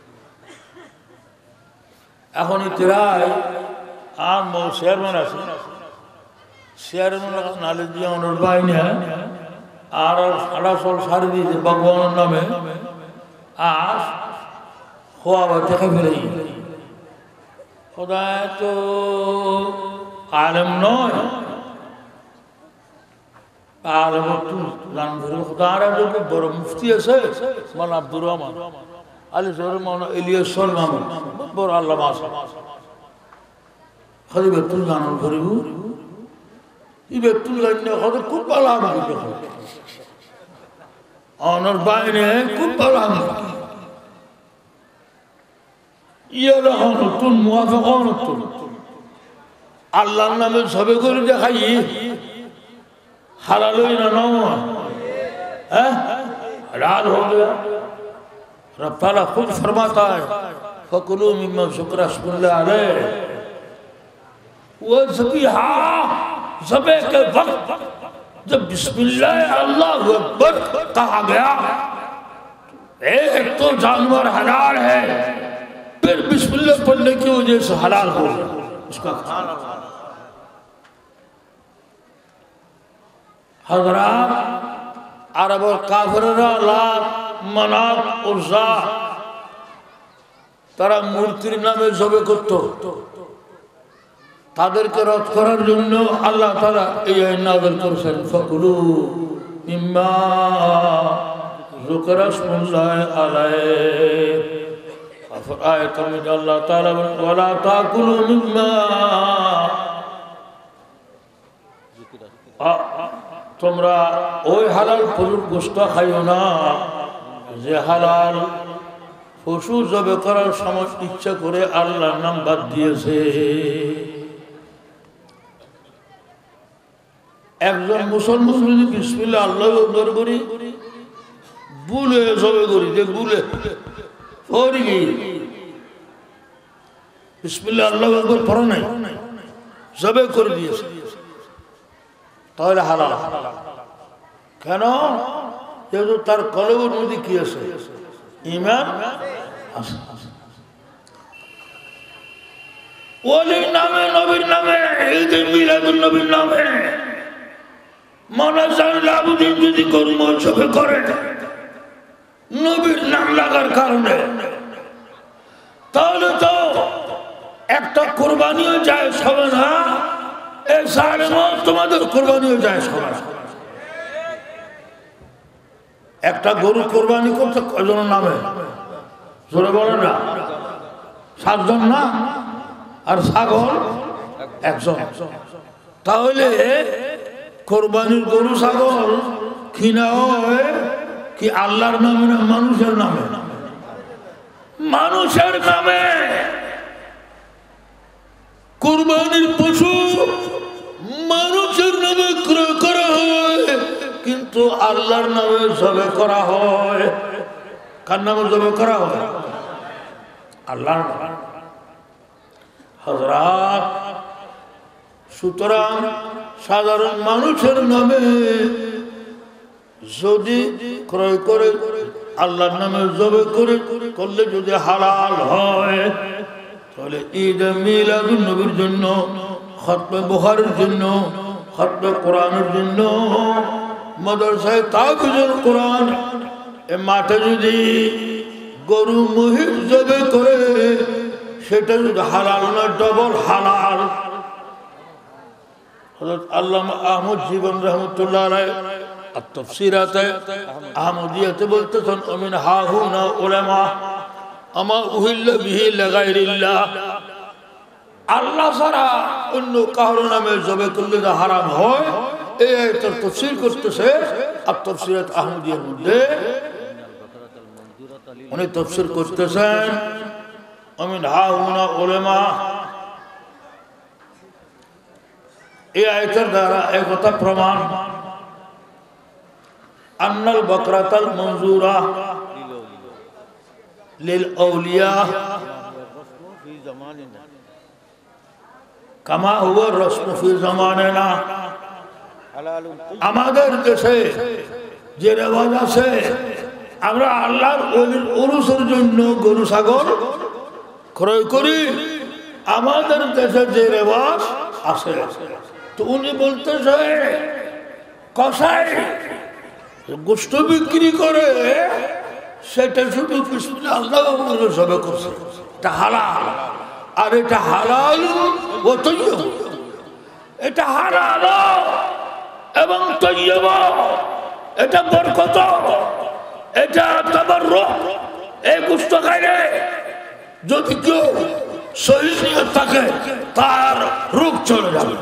[SPEAKER 3] এখন ইতিরাই আর মৌ চেয়ারম্যান আছে, চেয়ারম্যান নালে দিয়ে ওনার বাইনে আর সাড়া সল সারি দিয়েছে ভগবানের নামে, আর খোয়া ভাতে খাই ফেলে খোদায় তো আলেম নয়, আলেম জান ধরে খোদা আর বড় মুফতি আছে মানে আব্দুর রহমান আলী শহর মৌলানা ইলিয়াসর মাহমুদ বড় আল্লামা আছে, খালি বেতুল গান করিব ই বেতুল গান হতে খুব ভালো আমি অনর বাইরে খুব ভালো আমি ইয়ে রহন নতুন মুয়াফিক নতুন আল্লাহর নামে সবে করে দেখাই হালাল হই না নয়, হ্যাঁ রাত हो गया। रब ताला खुद फरमाता है फकुलू मिम्मा ज़ुकिरा इस्मुल्लाहि अलैहि, वो ज़बीहा ज़बह के वक्त जब बिस्मिल्लाह अल्लाहु अकबर कहा गया, एक तो जानवर हलाल है, फिर बिस्मिल्लाह पढ़ने की वजह से हलाल हो गया उसका खाना। हज़रात अरब और काफिररा लात মানাত উজ্জা তারা মূর্তির নামে জবে করত, তাদেরকে রদ করার জন্য আল্লাহ তাআলা এই আইন নাযিল করেছেন ফাকুলু মিম্মা যুকিরা ইসমুল্লাহি আলাইহি। আয়াতুল মধ্যে আল্লাহ তাআলা বলেন ওয়ালা তাকুলু মিম্মা, তোমরা ওই হালাল পশুর গোশত খাইও না যে হালাল পশু জবে করার সময় ইচ্ছা করে আল্লাহর নাম বাদ দিয়েছে। একজন মুসলমান যদি বিসমিল্লাহ আল্লাহু আকবার করি ভুলে জবে করি যে ভুলে পড়ি বিসমিল্লাহ আল্লাহু আকবার পড়া নাই জবে করে দিয়েছে, তাহলে হালাল। কেন? যেহেতু তার কলবের মধ্যে কি আছে? ঈমান আছে। ওলির নামে নবীর নামে ঈদ মিলাদুন নবীর নামে মানাজান লাবুদ্দিন যদি গরু মহোৎসবে করে নবীর নাম লাগার কারণে তাহলে তো একটা কোরবানিও জায়েজ হবে না, এই জালেমও তোমাদের কোরবানিও জায়েজ হবে না। একটা গরু কোরবানি করতে কয়জনের নামে জোরে বলে না? সাতজন না? আর ছাগল একজন। তাহলে কোরবানির গরু ছাগল কিনা হয় কি আল্লাহর নামে না মানুষের নামে? মানুষের নামে। কোরবানির পশু মানুষের নামে ক্রয় করা হয়, কিন্তু আল্লাহর নামে জবে করা হয়। কার নামে জবে করা হয়? আল্লাহর নামে। হযরত, সুতরাং সাধারণ মানুষের নামে যদি ক্রয় করে আল্লাহর নামে জবে করে করলে যদি হালাল হয়, তাহলে ঈদ মিলাদুন নবীর জন্য, খতমে বুখারীর জন্য, খতমে কোরআনের জন্য, মাদ্রাসায় তাফসীরুল কোরআন এ মাঠে যদি গরু মহিষ জবে করে সেটা যদি হালাল না ডবল হালাল। হযরত আল্লামা আহমদ জীবন রহমাতুল্লাহ আলাইহি আত-তাফসীরাতে আহমদিয়াতে বলতেছেন, আমিন হাহুনা উলামা আমা উহিল্লা বিহি লিগাইরিল্লাহ, আল্লাহ ছাড়া অন্য কারো নামে জবে করলে যা হারাম হয়, এই আয়াতের তাফসীর করতেছে আত-তাফসীরাত আহমদিয়ার মধ্যে। উনি তাফসীর করতেছেন আমিন হাহুনা উলামা, এই আয়াতের দ্বারা এই কথা প্রমাণ, আন্নাল বাকরাতাল মনজুরা লিল আউলিয়া কামা হুয়া রসম ফি জামানিনা। আমাদের দেশে যে রেওয়াজ আছে, আমরা আল্লাহর ওলির উরুসের জন্য গরু ছাগল ক্রয় করি, আমাদের দেশে যে রেওয়াজ আছে। তো উনি বলতেছে কসাই গোশত বিক্রি করে সেটা শুধু আল্লাহ সবে করছে, এটা হালাল। আর এটা হালাল ও তৈয়ব, এটা হালাল এবং তৈয়ব, এটা বরকত, এটা তাবাররুক। এই গোশত খাইলে যদি কেউ সহিহ নিয়ত থাকে তার রোগ চলে যাবে।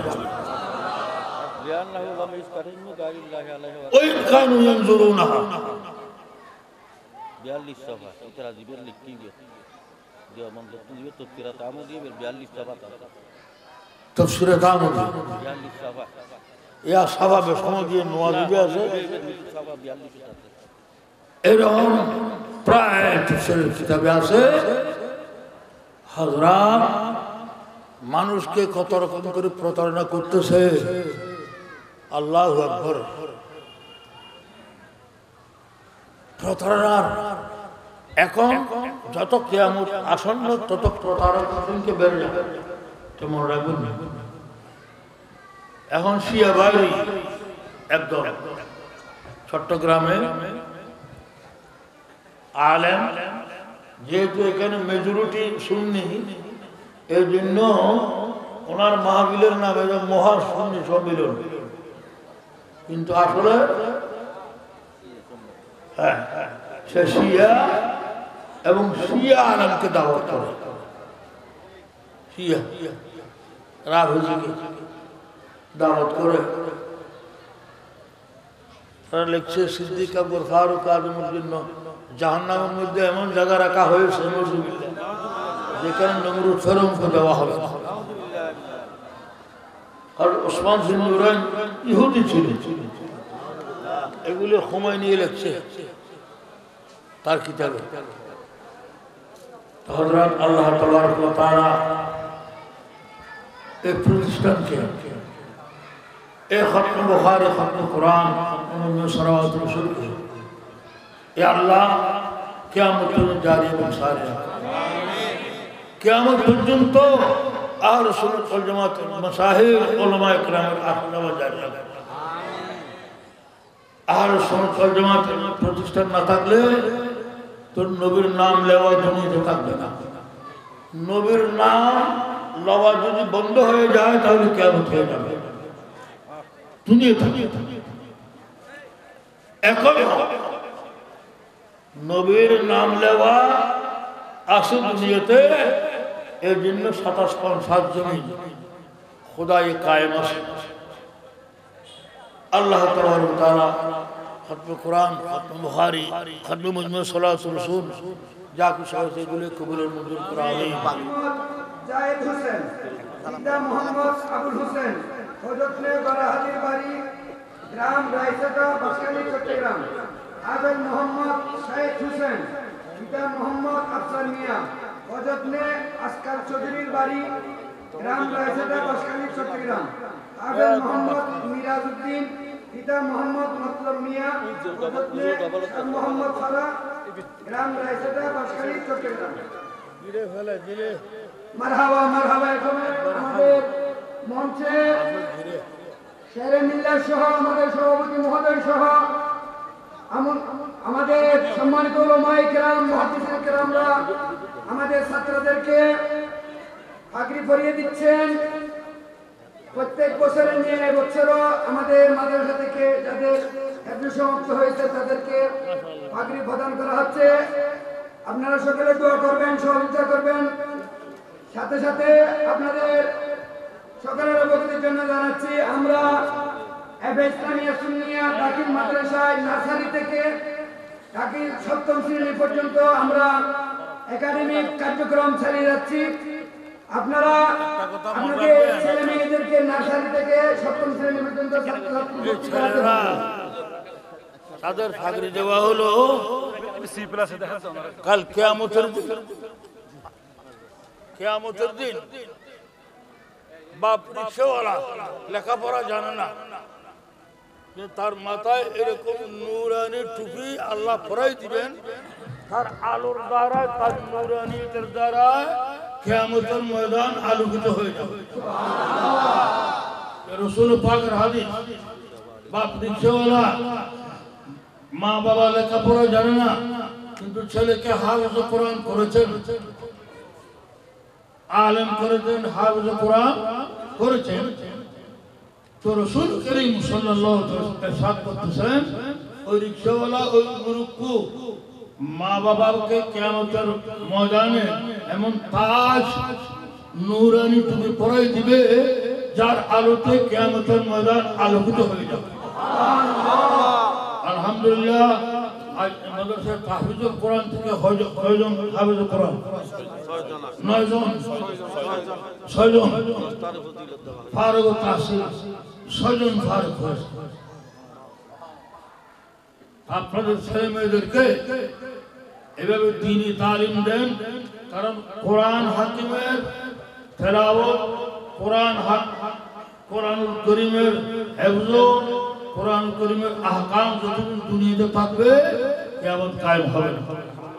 [SPEAKER 3] ওই কানু ইয়ানজুরুনা
[SPEAKER 4] বিয়াল্লিশ সভা ইতরা দিবের লিখি দিয়ে দেওয়া মন তো দিয়ে তো তিরা তামো দিয়ে বিয়াল্লিশ সভা
[SPEAKER 3] তাফসীরে তামো
[SPEAKER 4] বিয়াল্লিশ সভা
[SPEAKER 3] ইয়া সভা বে সময় দিয়ে নোয়া দিবে আছে
[SPEAKER 4] সভা বিয়াল্লিশ আছে।
[SPEAKER 3] এরকম প্রায় তাফসীরের কিতাবে আছে। হযরত, মানুষকে কত রকম করে প্রতারণা করতেছে, আল্লাহু আকবার। প্রতারণার এখন যত কিয়ামত আসন্ন তত প্রতারণার সংখ্যা বেড়ে যাবে, মনে রাখবেন না। এখন শিয়া ভাই একদম চট্টগ্রামে আলেম, যেহেতু এখানে মেজরিটি সুন্নি, এই জন্য ওনার মাহফিলের নামে মহা সুন্নি সম্মিলন, কিন্তু আসলে হ্যাঁ সে শিয়া এবং শিয়া আলেমকে দাওয়াত করে, শিয়া রাফেজিকে দাওয়াত করে। তারা লিখছে সিদ্দিক আকবর ফারুক আজমের জন্য জাহান্নামের মধ্যে এমন জায়গা রাখা হয়েছে যেখানে নমরুদ ফেরৌনকে দেওয়া হবে। আর ওসমান বিন নুরাইন ইহুদি ছিল, এগুলো খোমাইনি লিখছে তার কিতাবে। হযরত আল্লাহ তাবারক ওয়া তাআলা এই প্রতিষ্ঠানকে, এই খতম বুখারী, খতম কোরআন, সালাওয়াত রাসূল, এ আল্লাহ কিয়ামত পর্যন্ত জারি এবং সারি রাখুন। কিয়ামত পর্যন্ত আহলে সুন্নাত ওয়াল জামাত মাশায়েখ উলামায়ে কেরামের আখলাওয়া জারি রাখুন। আহলে সুন্নাত ওয়াল জামাত প্রতিষ্ঠান না থাকলে তোর নবীর নাম লেওয়া দুনিয়াতে থাকবে না। নবীর নাম লওয়া যদি বন্ধ হয়ে যায় তাহলে কিয়ামত হয়ে যাবে দুনিয়া থাকে এখন নবীর নাম লেওয়া আসে দুনিয়াতে এর জন্য সাতাশ পন সাত জমিন খোদাই কায়েম আছে আল্লাহ তাআলা খতম কোরআন খতম বুখারী খতম মুজমু সালাতুর রাসূল যা কিছু হয়েছে এগুলো কবুলের মঞ্জুর করা আমিন
[SPEAKER 5] জায়েদ হোসেন পিতা মোহাম্মদ আবুল হোসেন হযরতনে গড়াহাটির বাড়ি গ্রাম রায়চাটা বাসকালী চট্টগ্রাম আবেল মোহাম্মদ শাহেদ হোসেন পিতা মোহাম্মদ আফসার মিয়া হযরতনে আসকার চৌধুরীর বাড়ি গ্রাম রায়চাটা বাসকালী চট্টগ্রাম আবেল মোহাম্মদ মিরাজউদ্দিন পিতা মোহাম্মদ মতলব মিয়া হযরতনে মোহাম্মদ ফারা গ্রাম রায়চাটা বাসকালী চট্টগ্রাম
[SPEAKER 3] দিলে ফেলে দিলে
[SPEAKER 5] মারহাবা মারহাবা এখানে আমাদের মঞ্চে শেরে মিল্লাত সহ আমাদের সভাপতি মহোদয় সহ আমাদের সম্মানিত উলামায়ে কেরাম মুহাদ্দিসিন কেরামরা আমাদের ছাত্রদেরকে পাগড়ি পরিয়ে দিচ্ছেন প্রত্যেক বছরের নিয়ে এবছরও আমাদের মাদ্রাসা থেকে যাদের হেফজ সমাপ্ত হয়েছে তাদেরকে পাগড়ি প্রদান করা হচ্ছে আপনারা সকলে দোয়া করবেন সহযোগিতা করবেন সাথে সাথে আপনাদের সকলের অবগতির জন্য জানাচ্ছি আমরা ইসলামিয়া সুন্নিয়া দাখিল মাদ্রাসায় নার্সারি থেকে দাখিল সপ্তম শ্রেণী পর্যন্ত আমরা একাডেমিক কার্যক্রম চালিয়ে যাচ্ছি আপনারা আপনাদের ছেলে মেয়েদেরকে নার্সারি থেকে সপ্তম শ্রেণী পর্যন্ত
[SPEAKER 3] তাদের পাগড়ি দেওয়া হলো কাল কিয়ামতের দিন কিয়ামতের দিন বাপ রিক্সাওয়ালা লেখাপড়া জানে না তার মাথায় এরকম নূরানি টুপি আল্লাহ পরাই দিবেন তার আলোর দ্বারা তার নূরানির দ্বারা কিয়ামতের ময়দান আলোকিত হয়ে যাবে রাসূল পাকের হাদিস বাপ রিক্সাওয়ালা মা বাবা লেখাপড়া জানে না কিন্তু ছেলেকে হাফেজ কোরআন করেছেন আলেম করেছেন হাফেজ কোরআন করেছেন তো রাসূল করিম সাল্লাল্লাহু আলাইহি ওয়াসাল্লাম ইরশাদ করতেছেন ওই রিকশাওয়ালা ওই মুরুক্কু মা বাবাকে কিয়ামতের ময়দানে এমন তাজ নূরানি টুপি পরাই দিবে যার আলোতে কিয়ামতের ময়দান আলোকিত হয়ে যাবে সুবহানাল্লাহ আলহামদুলিল্লাহ আজ মাদ্রাসা তাহফিজুল কোরআন থেকে কয়জন হাফেজ কোরআন নয় জন ছয় জন ফারুক তাসির ছয় জন ফারুক হয়েছে আপনাদের ছেলে মেয়েদেরকে এভাবে দ্বীনি তালিম দেন কারণ কোরআন হাকিমের তেলাওয়াত কোরআন হক কোরআনুল কারীমের হিফজ কোরআন কারীমের আহকাম যতদিন দুনিয়াতে থাকবে কিয়ামত কায়েম হবে না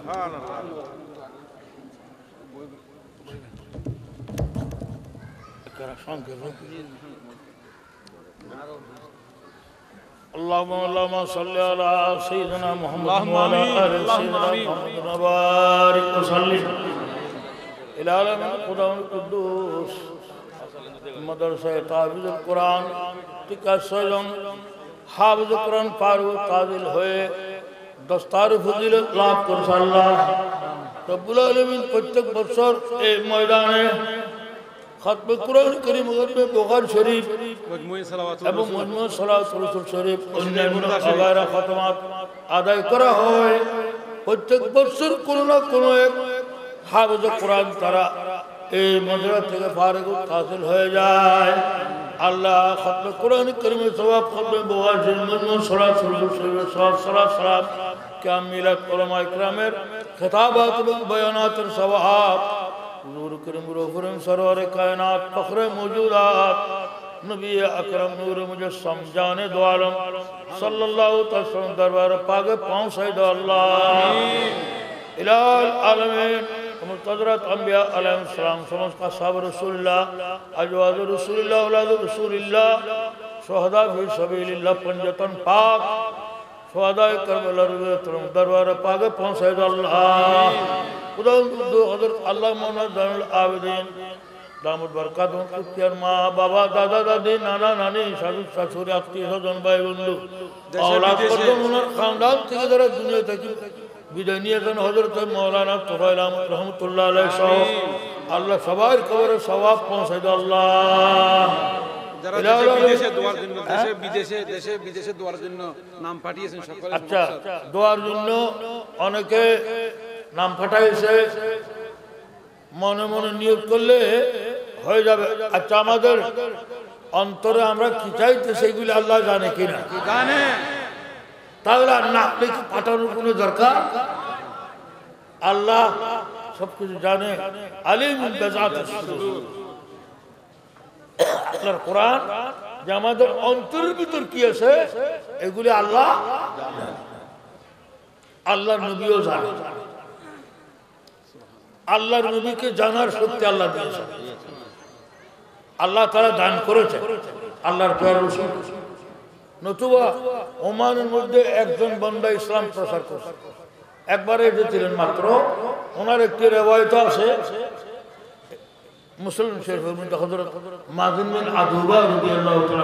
[SPEAKER 3] اللهم اللهم صل على سيدنا محمد وعلى ال سيدنا محمد وبارك وسلم الى العالم القدوم القدوس مدرسه تحفيظ القرآن টিকা ছয়জন হাফেজ কোরআন ফারুক কাদিল হয়ে দস্তার ফজিলত লাভ করেছে আল্লাহ রব্বুল আলামিন প্রত্যেক বছর এই ময়দানে খতমে কুরআন কারীম খতমে বুখারী শরীফ মজমুই সালাওয়াত এবং মজমুই সালাওয়াত রাসূল শরীফ অন্যান্য আগারা খতমাত আদায় করা হয় প্রত্যেক বছর কোনো না কোনো এক হাফেজ কোরআন তারা এই মাদ্রাসা থেকে ফারুক হাসিল হয়ে যায় আল্লাহ খতমে কুরআন কারীমের সওয়াব খতমে বুখারী শরীফ মজমুই সালাওয়াত রাসূল শরীফের সওয়াব সালাত সালাম কামিলাত উলামা ইকরামের খিতাবাত এবং বয়ানাতের সওয়াব हुजूर करीम रोफरम सरवर कायनात फखरे मौजूदात नबी अकरम नूर मुजस्सम जाने दो आलम सल्लल्लाहु अलैहि वसल्लम दरबार पाके पहुंचे दो अल्लाह इलाल आलमीन मुतदरत अंबिया अलैहि सलाम समस्त का साहब रसूलुल्लाह अजवाज रसूलुल्लाह औलाद रसूलुल्लाह शुहदा फी सबीलिल्लाह पंजतन पाक शुहदा करबला दरबार पाके पहुंचे दो अल्लाह खुदा हजरत अल्लाह मौलाना ज़ैनुल आबिदीन दामद बरकातुहुम कुतियार মা বাবা দাদা দাদি নানা নানি শাশুড়ি শাশুড়ি আত্মীয় স্বজন ভাই বন্ধু আওলাদ পর্যন্ত ওনার খানদান থেকে যারা দুনিয়া থেকে বিদায় নিয়েছেন হযরত মাওলানা তোফায়েল আহমদ রহমতুল্লাহ আলাইহি সহ আল্লাহ সবার কবরে সওয়াব পৌঁছায় দাও আল্লাহ।
[SPEAKER 6] যারা বিদেশে দোয়ার জন্য দেশে বিদেশে দেশে বিদেশে দোয়ার জন্য নাম পাঠিয়েছেন সকলে।
[SPEAKER 3] আচ্ছা, দোয়ার জন্য অনেকে নাম পাঠাইছে, মনে মনে নিয়োগ করলে হয়ে যাবে। আচ্ছা, আমাদের অন্তরে আমরা কি চাইতে সেগুলি আল্লাহ জানে কিনা
[SPEAKER 6] জানে,
[SPEAKER 3] তাহলে না লিখে পাঠানোর কোনো দরকার? আল্লাহ সবকিছু জানে, আলিমুল বিযাতিস সুদূর। আল্লাহর কোরআন যে আমাদের অন্তরের ভিতর কি আছে এগুলি আল্লাহ জানে, আল্লাহর নবীও জানে। আল্লাহর নবীকে জানার শক্তি আল্লাহ দিয়েছে, আল্লাহ তারা দান করেছে আল্লাহর প্রিয় রাসূল। নতুবা ওমানের মধ্যে একজন বান্দা ইসলাম প্রচার করছে, একবারে এসেছিলেন মাত্র। ওনার একটি রিওয়ায়াত আছে মুসলিম শরীফের মধ্যে, হযরত মাযিন বিন আদুবা রাদিয়াল্লাহু তাআলা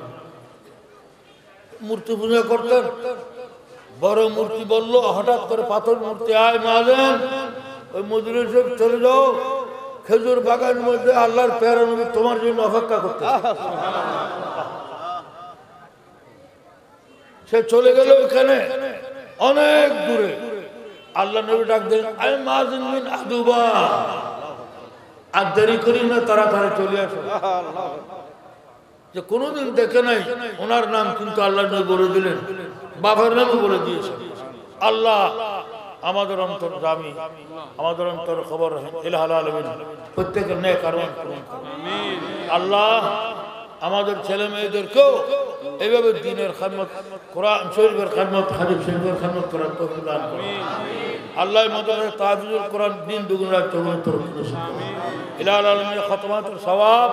[SPEAKER 3] মূর্তি পূজা করতেন। বড় মূর্তি বলল, হঠাৎ করে পাথর মূর্তি, আয় মাযিন ওই মজলিসে চলে যাও, খেজুর বাগানের মধ্যে আল্লাহর প্যারা নবী তোমার জন্য অপেক্ষা করতে। সে চলে গেল ওখানে অনেক দূরে। আল্লাহ নবী ডাক দিলেন, আয় মাযিন বিন আদুবা, আর দেরি করি না, তাড়াতাড়ি চলে আসো। যে কোনোদিন দেখে নাই ওনার নাম কিন্তু আল্লাহ নবী বলে দিলেন, বাবার নামও বলে দিয়েছে। আল্লাহ আমাদের অন্তর জামি, আমাদের অন্তর খবর ইলাহুল আলামিন প্রত্যেকের নেক আরমান পূরণ করুন। আল্লাহ আমাদের ছেলে মেয়েদেরকেও এইভাবে দ্বীনের খিদমত, কোরআন শরীফের খিদমত, হাদিস শরীফের খিদমত করার তৌফিক দান করুন। আল্লাহ মাদ্রাসা তাহফিজুল কোরআন দিন দুগুণ রাত চৌগুণ তরক্কি নসিব করুন। ইলাহুল আলামিন খাতমাতুল সওয়াব,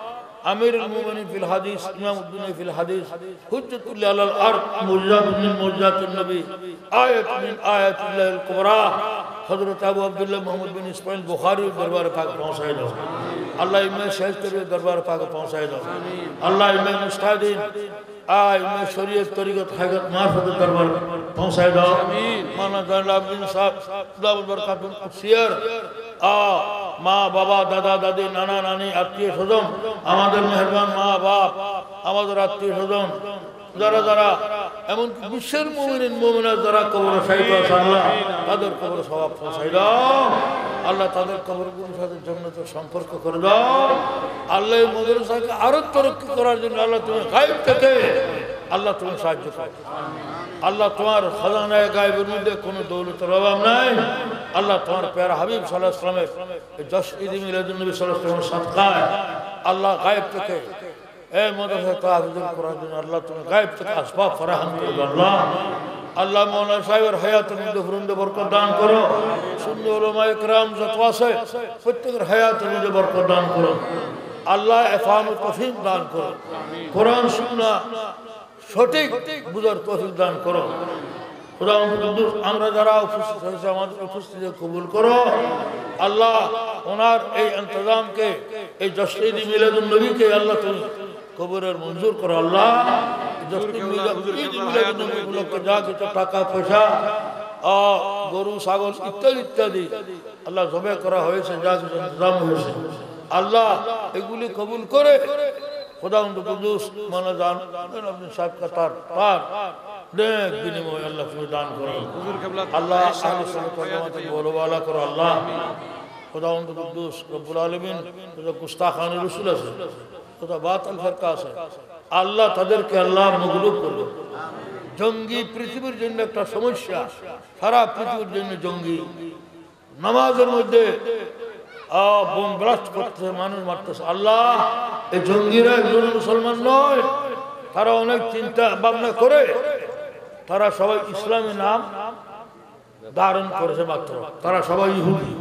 [SPEAKER 3] আমিরুল মুমিনিন ফিল হাদিস, ইমামউদ্দিন ফিল হাদিস, হুজ্জাতুল আলাল আরদ, মুজাতুন মিন মুজাতিন নবী, আয়াতুন মিন আয়াতিল্লাহিল কুবরা, হযরত আবু আব্দুল্লাহ মুহাম্মদ বিন ইসমাঈল বুখারীর দরবারে পাক পৌঁছায় দাও। আল্লাহ ইমাম শাইখের দরবারে পাক পৌঁছায় দাও। আল্লাহ ইমাম মুস্তাহিদিন আয় ইমাম শরীয়ত তরিকত হাকিকত মারফতের দরবারে পৌঁছায় দাও। মাওলানা জালাল আব্দিন সাহেব দাউদ বরকাতুল কুদসিয়ার আ মা বাবা দাদা দাদি নানা নানি আত্মীয় স্বজন, আমাদের মেহরবান মা বাপ, আমাদের আত্মীয় স্বজন যারা যারা এমনকি বিশ্বের মুমিনিন মুমিনাত যারা কবরে শাহীদ আছে, আল্লাহ তাদের কবরে সওয়াব পৌঁছায় দাও। আল্লাহ তাদের কবরগুলোর সাথে জান্নাতের সম্পর্ক করে দাও। আল্লাহ এই মাদ্রাসাকে আরো তরক্কি করার জন্য আল্লাহ তুমি গায়ব থেকে আল্লাহ তুমি সাহায্য করো। আল্লাহ তোমার খাজানায়ে গায়বের মধ্যে কোনো দৌলতের অভাব নাই। আল্লাহ তোমার প্যারা হাবিব সাল্লাল্লাহু আলাইহি ওয়াসাল্লামের দশ ঈদ মিলাদুন নবী সাল্লাল্লাহু আলাইহি ওয়াসাল্লামের সাদকায় আল্লাহ গায়ব থেকে এই মাদ্রাসা তাহফিজুল কোরআন জন্য আল্লাহ তুমি গায়ব থেকে আসবাব ফরাহম করে দাও। আল্লাহ আল্লাহ মাওলানা সাহেবের হায়াতের মধ্যে ফুরুন্দে বরকত দান করো। সুন্নি উলামায়ে কেরাম যত আছে প্রত্যেকের হায়াতের মধ্যে বরকত দান করো। আল্লাহ ইফহাম ও তৌফিক দান করো। কোরআন সুন্নাহ সঠিক বুঝার তৌফিক দান করো। খোদা আমরা যারা উপস্থিত হয়েছে আমাদের উপস্থিতি কবুল করো। আল্লাহ ওনার এই ইন্তজামকে, এই জশ্ন ঈদ মিলাদুন নবীকে আল্লাহ তুমি কবরের মঞ্জুর করো। আল্লাহ জশ্ন ঈদ মিলাদুন নবী উপলক্ষে যা কিছু টাকা পয়সা, গরু ছাগল ইত্যাদি ইত্যাদি আল্লাহ জবে করা হয়েছে, যা কিছু ইন্তজাম হয়েছে আল্লাহ এগুলি কবুল করে खुदावंद कुदूस माना जान अपने साहब का तार तार नेक बिनिमय अल्लाह तुम्हें दान करो। अल्लाह अहले सुन्नत वल जमात के बोलो वाला करो। अल्लाह खुदावंद कुदूस रब्बुल आलमीन जो गुस्ताखानी रसूल है खुदा बातिल फरका है আল্লাহ তাদেরকে আল্লাহ মগলুব করবে। জঙ্গি পৃথিবীর জন্য একটা সমস্যা, সারা পৃথিবীর জন্য জঙ্গি। নামাজের মধ্যে বোম ব্লাস্ট করতেছে, মানুষ মারতেছে। আল্লাহ এই জঙ্গিরা একজন মুসলমান নয়, তারা অনেক চিন্তা ভাবনা করে তারা সবাই ইসলামী নাম ধারণ করেছে মাত্র, তারা সবাই ইহুদি।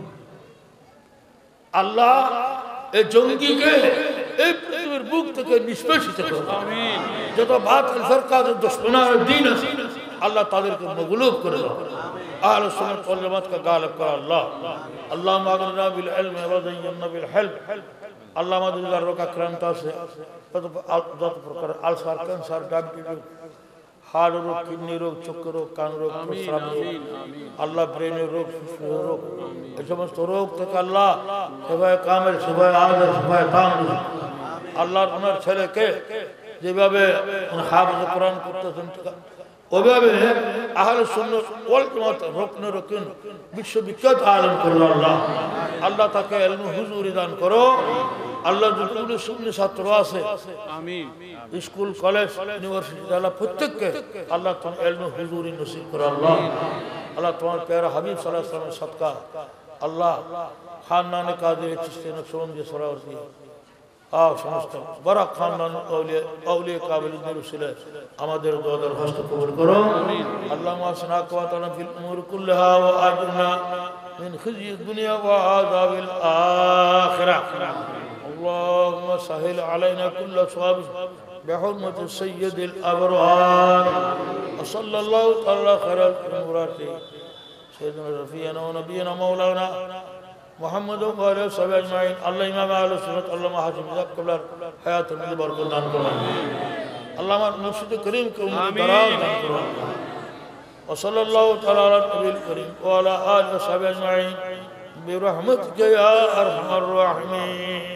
[SPEAKER 3] আল্লাহ এই জঙ্গিকে এই পৃথিবীর বুক থেকে নিষ্পেষিত করুন। যত বাতিল ফিরকা, যত দুশমনার দ্বীন আছে আল্লাহ তাদেরকে মগলুব করে দাও আহলে সুন্নাত ওয়াল জামাতকে গালিব কর আল্লাহ আল্লাহুম্মা আগনিনা বিল ইলমি ওয়া যায়্যিনা বিল হিলম আল্লাহ আমাদের যারা রোগ আক্রান্ত আছে যত প্রকার আলসার ক্যান্সার ডায়াবেটিস হাড় রোগ কিডনি রোগ চক্ষু রোগ কান রোগ প্রস্রাব রোগ আল্লাহ ব্রেনের রোগ ফুসফুস রোগ এই সমস্ত রোগ থেকে আল্লাহ সেবায় কামেল সেবায় আদর সেবায় তামুল আল্লাহ ওনার ছেলেকে যেভাবে হাফেজ কোরআন করতেছেন ওইভাবে আহলে সুন্নাত ওয়াল জামাত রুকনে রুকন বিশ্ববিখ্যাত আলেম করো আল্লাহ আল্লাহ তাকে ইলম হুজুরি দান করো আল্লাহ যতগুলো সুন্নি ছাত্র আছে
[SPEAKER 6] আমিন
[SPEAKER 3] স্কুল কলেজ ইউনিভার্সিটি আল্লাহ প্রত্যেককে আল্লাহ তোমার ইলম হুজুরি নসিব করো আল্লাহ আল্লাহ তোমার প্যারা হাবিব সাল্লাল্লাহু আলাইহি ওয়াসাল্লামের সদকা আল্লাহ খানদান কাদের চিশতি নকশবন্দি সরাওয়ার্দী আও সমস্ত বড় খানদান আউলিয়া আউলিয়া কাবিলদের উসিলে আমাদের দোয়া দরখাস্ত কবুল করো আল্লাহুম্মা আসনা ওয়াতানা ফিল উমুর কুল্লাহা ওয়া আজনা মিন খিজি দুনিয়া ওয়া আযাবিল আখিরাহ اللهم سهل علينا كل صواب بحرمة سيد الأبرار وصلى الله تعالى خير الأمورات سيدنا رفيعنا ونبينا مولانا محمد وآله وصحبه أجمعين الله إمام أهل السنة الله حاكم ذاك قبل حياة من بركة دان كرم اللهم مرشد كريم كم دراز دان كرم وصلى الله تعالى على النبي الكريم وعلى آله وصحبه أجمعين برحمتك يا أرحم الراحمين